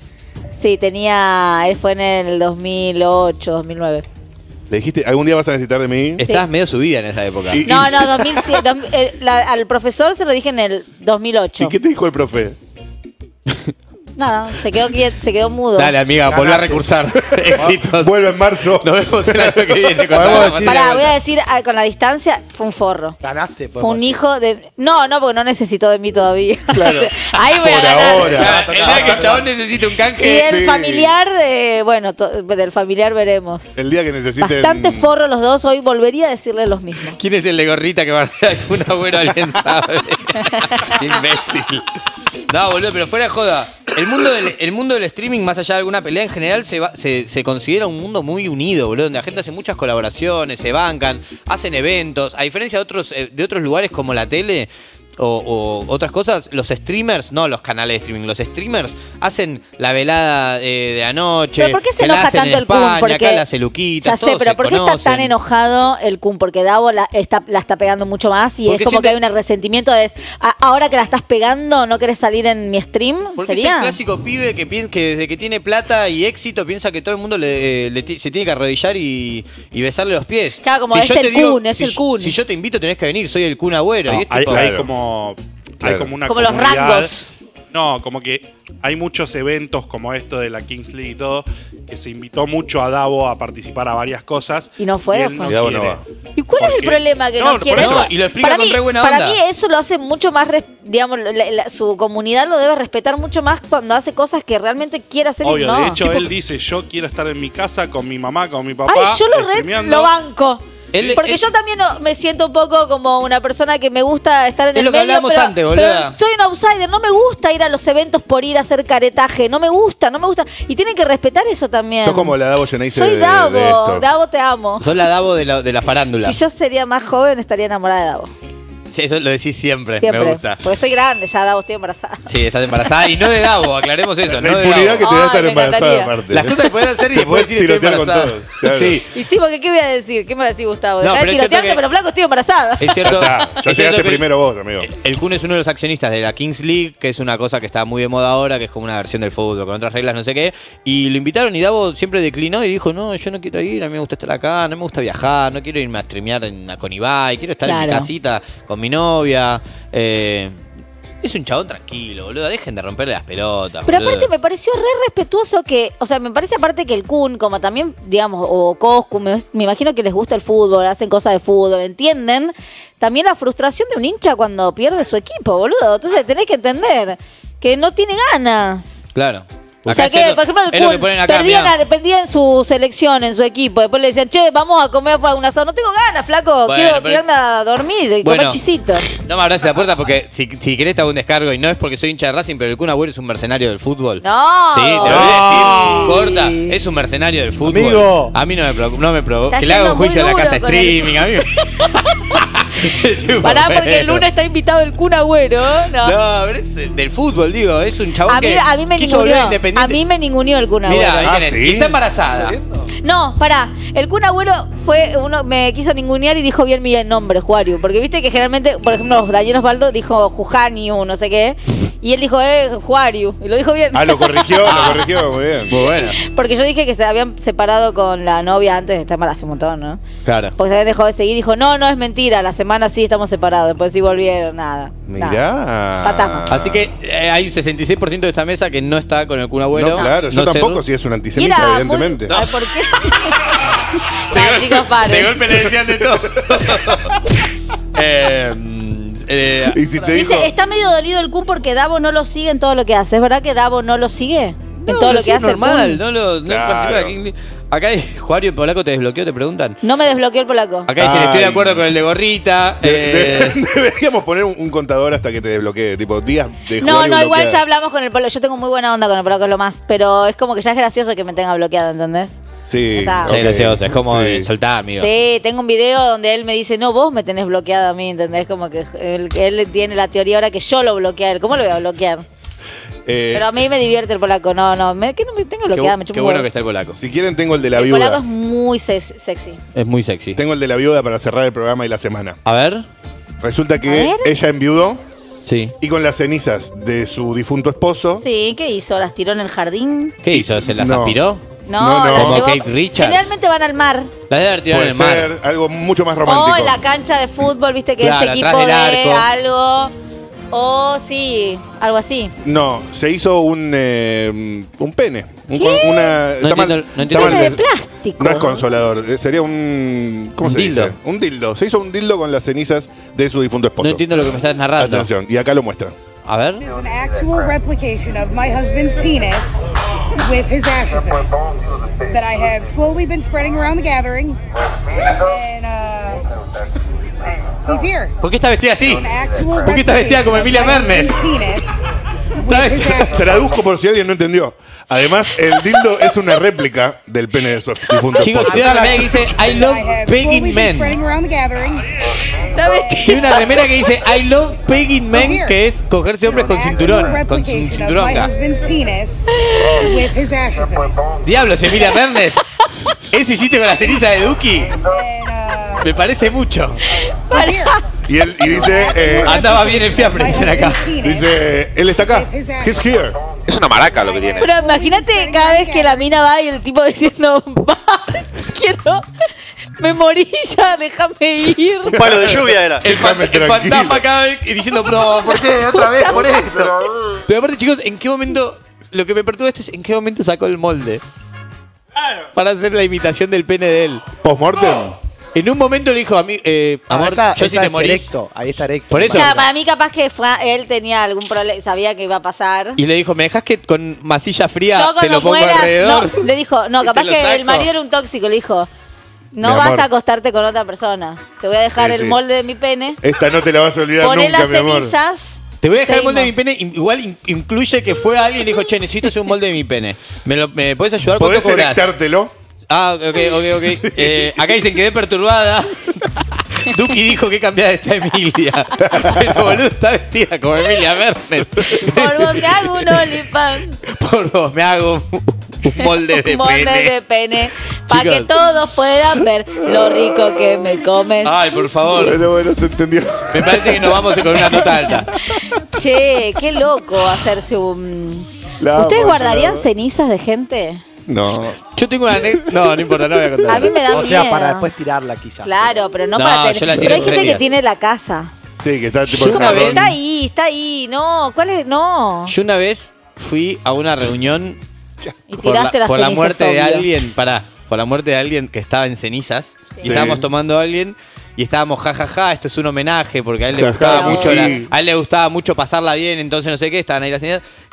Sí, tenía... Él fue en el dos mil ocho, dos mil nueve. Le dijiste, ¿algún día vas a necesitar de mí? Estabas medio subida en esa época. Y- No, no, dos mil siete. dos- eh, la- al profesor se lo dije en el dos mil ocho. ¿Y qué te dijo el profe? Nada, se quedó, quiet- se quedó mudo. Dale, amiga, volví a Ganaste. recursar. Éxitos. Vuelve en marzo. Nos vemos el año que viene. cuando Podemos sea decir- más- Pará, voy a decir ah, con la distancia, fue un forro. Ganaste, Fue un hijo de... No, no, porque no necesitó de mí todavía. Claro. Ahí voy a Por ganar. ahora. Claro, el día que el chabón necesita un Y canje. el Sí. familiar, de, bueno, to- del familiar veremos. El día que necesiten. Bastante forro los dos, hoy volvería a decirle los mismos. ¿Quién es el de gorrita que va a dar algún abuelo? Alguien sabe. Imbécil. No, boludo, pero fuera de joda. El mundo del, el mundo del streaming, más allá de alguna pelea, en general se, va- se, se considera un mundo muy unido, boludo, donde la gente hace muchas colaboraciones, se bancan, hacen eventos. A diferencia de otros, eh, de otros lugares como la tele o, o otras cosas, los streamers, no los canales de streaming, los streamers hacen la velada eh, de anoche. ¿Pero por qué se que la enoja hacen en tanto el Kun? España, Porque acá la hace Luquita, ya sé, todos pero se ¿por qué está tan conocen. enojado el Kun? Porque Davo la está, la está pegando mucho más y Porque es como siente- que hay un resentimiento de "Ah, ahora que la estás pegando, ¿no querés salir en mi stream? Porque es ¿Sería? el clásico pibe que piensa que desde que tiene plata y éxito piensa que todo el mundo le, le ti- se tiene que arrodillar y, y besarle los pies. Claro, como es yo el te digo- Kun, es si el yo- Kun. Si yo te invito tenés que venir, soy el Kun Agüero. No, y es hay, tipo- hay Claro. como, Claro. hay como una Como los comunidad- rangos. No, como que hay muchos eventos como esto de la Kings League y todo, que se invitó mucho a Davo a participar a varias cosas. ¿Y no fue y o él fue? no Y Davo no quiere. va. ¿Y cuál es el Porque- problema que No, no, por quiere? eso, Eso- y lo explica para con mí, re buena para onda. mí eso lo hace mucho más, res- digamos, la- la- su comunidad lo debe respetar mucho más cuando hace cosas que realmente quiere hacer y Obvio, no. de hecho Tipo, él dice, yo quiero estar en mi casa con mi mamá, con mi papá. ay, yo lo, re- streameando". lo banco. Él- Porque él- yo también no- me siento un poco como una persona que me gusta estar en Es el lo que medio, hablábamos pero, antes, boluda. pero soy un outsider, no me gusta ir a los eventos por ir a hacer caretaje, no me gusta, no me gusta. Y tienen que respetar eso también. Sos como la Davo Geneise Soy de, de Davo, esto. Davo te amo. Sos la Davo de la, de la farándula. Si yo sería más joven estaría enamorada de Davo. Sí, eso lo decís siempre, Siempre. me gusta. Porque soy grande, ya Davo estoy embarazada. Sí, estás embarazada y no de Davo, aclaremos eso. La no de impunidad Davo. que te da Ay, estar me embarazada encantaría. aparte. Las cosas que podés hacer y Te después puedes decir estoy tirotear con embarazada. todos. Claro. Sí. Y sí, porque ¿qué voy a decir? ¿Qué me va a decir Gustavo? No, Estás pero es cierto tiroteando, que- pero flaco, estoy embarazada. Es cierto. Ya está, es ya cierto llegaste que- primero vos, amigo. El Kun es uno de los accionistas de la Kings League, que es una cosa que está muy de moda ahora, que es como una versión del fútbol, con otras reglas, no sé qué. Y lo invitaron y Davo siempre declinó y dijo, no, yo no quiero ir, a mí me gusta estar acá, no me gusta viajar, no quiero irme a streamear en, con Ibai, quiero estar en mi Claro. casita con mi novia. Eh, es un chabón tranquilo, boludo, dejen de romperle las pelotas. Pero boludo. aparte me pareció re respetuoso que, o sea, me parece aparte que el Kun, como también, digamos, o Coscu, me, me imagino que les gusta el fútbol, hacen cosas de fútbol, entienden también la frustración de un hincha cuando pierde su equipo, boludo. Entonces tenés que entender que no tiene ganas. Claro. O sea que, por ejemplo, el Kun perdía, perdía en su selección, en su equipo. Después le decían, che, vamos a comer por algún asado. No tengo ganas, flaco. Bueno, Quiero pero... tirarme a dormir y bueno, comer chisitos. No me abraces la puerta porque si, si querés te hago un descargo y no es porque soy hincha de Racing, pero el Kun Agüero es un mercenario del fútbol. No. Sí, te lo voy a decir. Corta, es un mercenario del fútbol. Amigo. A mí no me provoca. No me provoca. Que le yendo hago un juicio a muy la casa duro con streaming. A mí me... Pará, porque el lunes está invitado el Kun Agüero. No, No, pero es del fútbol, digo. Es un chabón a mí, que a mí me quiso volver ninguneó. independiente. A mí me ninguneó el Kun Agüero. Mira, ahí Ah, tenés. ¿sí? Y está embarazada. No, pará. El Kun Agüero fue uno, me quiso ningunear y dijo bien mi nombre, Juariu. Porque viste que generalmente, por ejemplo, Daniel Osvaldo dijo Jujaniu, no sé qué. Y él dijo, eh, Juariu. Y lo dijo bien. Ah, lo corrigió, lo corrigió, muy bien. Muy bueno. Porque yo dije que se habían separado con la novia antes de estar embarazada un montón, ¿no? Claro. Porque se habían dejado de seguir. Dijo, no, no es mentira. La semana sí estamos separados. Después sí volvieron, nada. Mirá. Nada. Fantasma. Así que eh, hay un sesenta y seis por ciento de esta mesa que no está con el Kun Agüero. No, claro, yo No sé- tampoco, si es un Y antisemita, era evidentemente. muy- Ay, ¿por qué? No, chicos, paren. De golpe le decían de todo. eh, eh, Y si te dijo, Dice, está medio dolido el Kun porque Davo no lo sigue en todo lo que hace. ¿Es verdad que Davo no lo sigue? En no, todo pero lo que sí, hace el normal, Kun. no lo no Claro. participa aquí. Acá hay- Juario Polaco te desbloqueó, te preguntan. No me desbloqueó el polaco. Acá dicen, estoy de Ay. acuerdo con el de gorrita. de- eh, de- deberíamos poner un, un contador hasta que te desbloquee, tipo días de No, jugar y no, igual bloquear. ya hablamos con el polaco. Yo tengo muy buena onda con el polaco, es lo más. Pero es como que ya es gracioso que me tenga bloqueado, ¿entendés? Sí, Está. sí, ok. gracioso, es como Sí. de soltar, amigo. Sí, tengo un video donde él me dice, no, vos me tenés bloqueado a mí, ¿entendés? Como que él, él tiene la teoría ahora que yo lo bloqueé a él. ¿Cómo lo voy a bloquear? Eh, Pero a mí me divierte el polaco. No, no, me, que no me tengo Qué, bloqueada, bu- me chupa qué un bueno huevo. que está el polaco. Si quieren, tengo el de la El polaco viuda. es muy sex- sexy. Es muy sexy. Tengo el de la viuda para cerrar el programa y la semana. A ver. Resulta A que ver. ella enviudó Sí. y con las cenizas de su difunto esposo. Sí, ¿qué hizo? ¿Las tiró en el jardín? ¿Qué hizo? ¿Se las No. aspiró? No, No, no. las Como llevó- Kate Richards. Generalmente van al mar. Las debe haber tirado en Puede el mar. ser algo mucho más romántico. O en la cancha de fútbol, viste que Claro, es equipo atrás del de arco. algo. O sí, algo así. No, se hizo un, eh, un pene. Un, ¿Qué? con- una, No está mal- entiendo- no está entiendo. mal Pene de de- plástico. No es consolador, eh, sería un. ¿Cómo Un se dildo. dice? Un dildo. Se hizo un dildo con las cenizas de su difunto esposo. No entiendo lo que me estás narrando. Atención, y acá lo muestra. A ver. Is an actual replication of my husband's penis with his ashes in it that I have slowly been spreading around the gathering, and uh, he's here. ¿Por qué está vestida así? An actual ¿Por qué está vestida como Emilia Mernes? replication of my husband's penis Está with his vestida- ashes. Traduzco por si alguien no entendió. Además, el dildo es una réplica del pene de su difunto Chicos, esposo. tiene una remera que dice I love I have slowly pegging been men. spreading around the gathering. Está vestido. Tiene una remera que dice I love pegging men, que es cogerse hombres con An cinturón. actual Con replication of cinturón my acá. husband's penis with his ashes in it. Diablos, Emilia Mernes. ¿Eso hiciste con la ceniza de Duki? And uh, Me parece mucho. he's here. Y él y dice. eh, Andaba bien el fiambre, dicen acá. dice, él está acá. He's here. Es una maraca lo que tiene. Pero imagínate cada vez que la mina va y el tipo diciendo, va, quiero, me morí ya, déjame ir. Un palo de lluvia era. El, fan- el fantasma cada vez y diciendo, no, ¿por qué? Otra vez por esto. Pero aparte, chicos, ¿en qué momento? Lo que me perturba esto es en qué momento sacó el molde. Para hacer la imitación del pene de él. ¿Postmortem? En un momento le dijo a mí, eh, Ah, amor, esa- yo esa si te es morís. erecto, ahí está erecto. Por eso. Claro, para mí capaz que fue, él tenía algún problema, sabía que iba a pasar. Y le dijo, ¿me dejas que con masilla fría Yo te lo cuando pongo mueras, alrededor? no, le dijo, no, Y capaz te lo que el saco. marido era un tóxico, le dijo, no Mi vas amor. a acostarte con otra persona, te voy a dejar Sí, el sí. molde de mi pene, Esta no te la vas a olvidar poné nunca, las mi amor. cenizas. Te voy a dejar el molde de mi seguimos. pene. Igual in- incluye que fue alguien y le dijo, che, necesito hacer un molde de mi pene. ¿Me, lo, me puedes ayudar? ¿Cuánto ¿Podés cobras? erectártelo? Ah, ok, ok, ok. Eh, acá dicen quedé perturbada. Duki dijo que cambiada está Emilia. Pero boludo, está vestida como Emilia Mernes. Por vos te hago un OnlyFans, Por vos me hago un molde de un molde pene. de pene, para que Chicos. todos puedan ver lo rico que me comes. Ay, por favor. Bueno, bueno, se entendió. Me parece que nos vamos con una nota alta. Che, qué loco hacerse un... La ¿Ustedes amo, guardarían la amo. cenizas de gente? No. Yo tengo una anécdota. No, no importa, no voy a contar. A mí me da O sea, miedo. para después tirarla quizás. Claro, pero no, No, para yo tener. la tiro Pero hay en gente tres que días. tiene la casa. Sí, que está tipo Yo el una jarrón. vez- Está ahí, está ahí. No, ¿cuál es? No. Yo una vez fui a una reunión Y por la, tiraste las por la cenizas, muerte de obvio. alguien, pará, por la muerte de alguien que estaba en cenizas. Y Sí. estábamos tomando a alguien y estábamos jajaja, ja, ja, esto es un homenaje porque a él le Ja, gustaba ja, mucho sí. la- a él le gustaba mucho pasarla bien, entonces no sé qué, estaban ahí las cenizas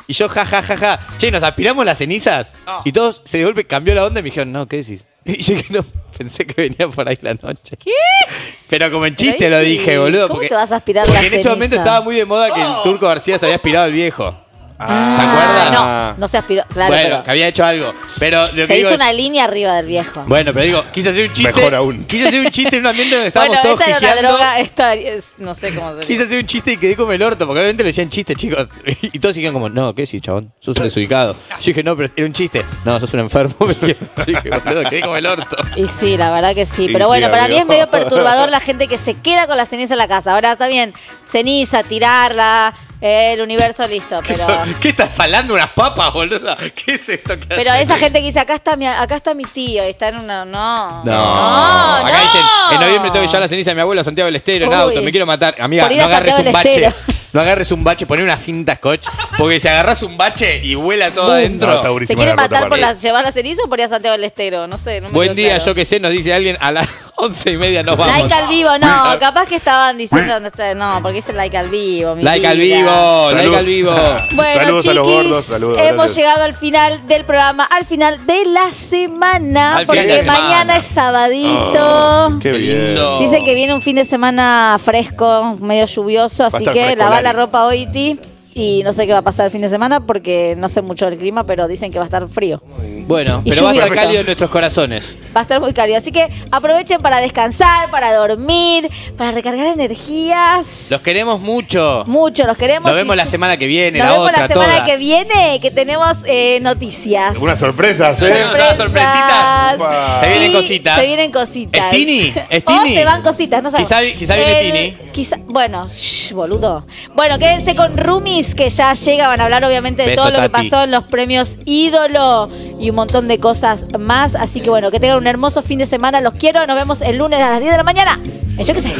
Y yo, ja, ja, ja, ja. Che, ¿nos aspiramos las cenizas? Y todos se de golpe cambió la onda y me dijeron, no, ¿qué decís? Y yo que no pensé que venía por ahí la noche. ¿Qué? Pero como en chiste lo dije, boludo. ¿Cómo porque, te vas a aspirar Porque la en ese ceniza? momento estaba muy de moda que el Turco García se había aspirado al viejo. ¿Se acuerdan? No, no se aspiró. Claro, bueno, pero que había hecho algo. Pero lo que se digo hizo es- una línea arriba del viejo. Bueno, pero digo, quise hacer un chiste. Mejor aún. Quise hacer un chiste en un ambiente donde estábamos Bueno, todos esa era una jijeando. droga, esta es, no sé cómo se Quise hacer un chiste y quedé como el orto, porque obviamente lo decían chistes, chicos. Y todos siguieron como, no, ¿qué sí, chabón? Sos un desubicado. Yo dije, no, pero era un chiste. No, sos un enfermo. Yo dije, boludo, quedé como el orto. Y sí, la verdad que sí. Y Pero sí, bueno, para mí amigo. es medio perturbador la gente que se queda con la ceniza en la casa. Ahora está bien, ceniza, tirarla, eh, el universo listo. ¿Qué, Pero, son- ¿Qué estás salando unas papas, boludo? ¿Qué es esto que pero haces? esa gente que dice, acá está mi, acá está mi tío, y está en una. No. No, acá no. dicen, en noviembre tengo que llevar la ceniza de mi abuelo Santiago del Estero en Uy. auto, me quiero matar. Amiga, Por ir no a agarres Santiago un del bache. Estero. No agarres un bache, poné una cinta scotch, porque si agarras un bache y vuela todo adentro. ¿Se quiere matar por la, llevar la ceniza o por ir a Santiago del Estero? No sé, no me Buen quedó día, claro. yo que sé, nos dice alguien a las once y media nos vamos. Like al vivo, no, capaz que estaban diciendo dónde está. No, porque dice like al vivo, mi Like al vida. vivo, like Salud. al vivo. Bueno, Saludos a los chiquis, gordos, saludos, hemos gracias. llegado al final del programa, al final de la semana, Al porque final de la mañana semana. es sabadito. Ah, qué bien. lindo. Dicen que viene un fin de semana fresco, medio lluvioso, a así estar que fresco, lava Lali. la ropa hoy, Ti. Y no sé qué va a pasar el fin de semana porque no sé mucho del clima, pero dicen que va a estar frío. Bueno, Y pero va a estar lluvioso. cálido en nuestros corazones. Va a estar muy cálido. Así que aprovechen para descansar, para dormir, para recargar energías. Los queremos mucho. Mucho, los queremos. Nos vemos y la su- semana que viene, Nos la vemos otra, la semana todas. que viene, que tenemos eh, noticias. Unas sorpresas, ¿eh? Tenemos unas sorpresitas. Upa. Se vienen Y cositas. Se vienen cositas. ¿Es Tini? ¿Es O Tini? se van cositas, no sabemos. Quizá- quizá viene El- Tini. Quizá, bueno, shh, boludo. Bueno, quédense con Rumis, que ya llega. Van a hablar obviamente de Beso, todo lo que Tati. pasó en los premios Ídolo y un montón de cosas más. Así que bueno, que tengan un hermoso fin de semana. Los quiero. Nos vemos el lunes a las diez de la mañana. En Yo qué sé.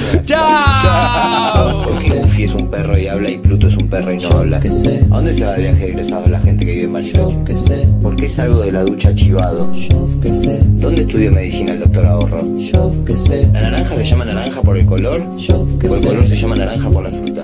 ¡Chao! Porque Goofy es un perro y habla y Pluto es un perro y no habla. ¿A dónde se va de viaje egresado la gente que vive en Bariloche? ¿Por qué salgo de la ducha chivado? ¿Dónde estudia medicina el doctor Ahorro? ¿La naranja se llama naranja por el color? ¿O el color se llama naranja por la fruta?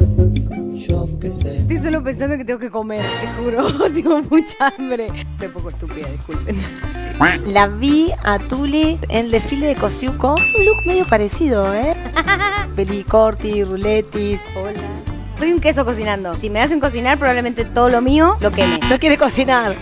Estoy solo pensando que tengo que comer, te juro. Tengo mucha hambre. Estoy un poco estúpida, disculpen. La vi a Tuli en el desfile de Cosiuco. Un look medio parecido, ¿eh? Pelicorti, ruletis. Hola. Soy un queso cocinando. Si me hacen cocinar, probablemente todo lo mío lo queme. No quiere cocinar.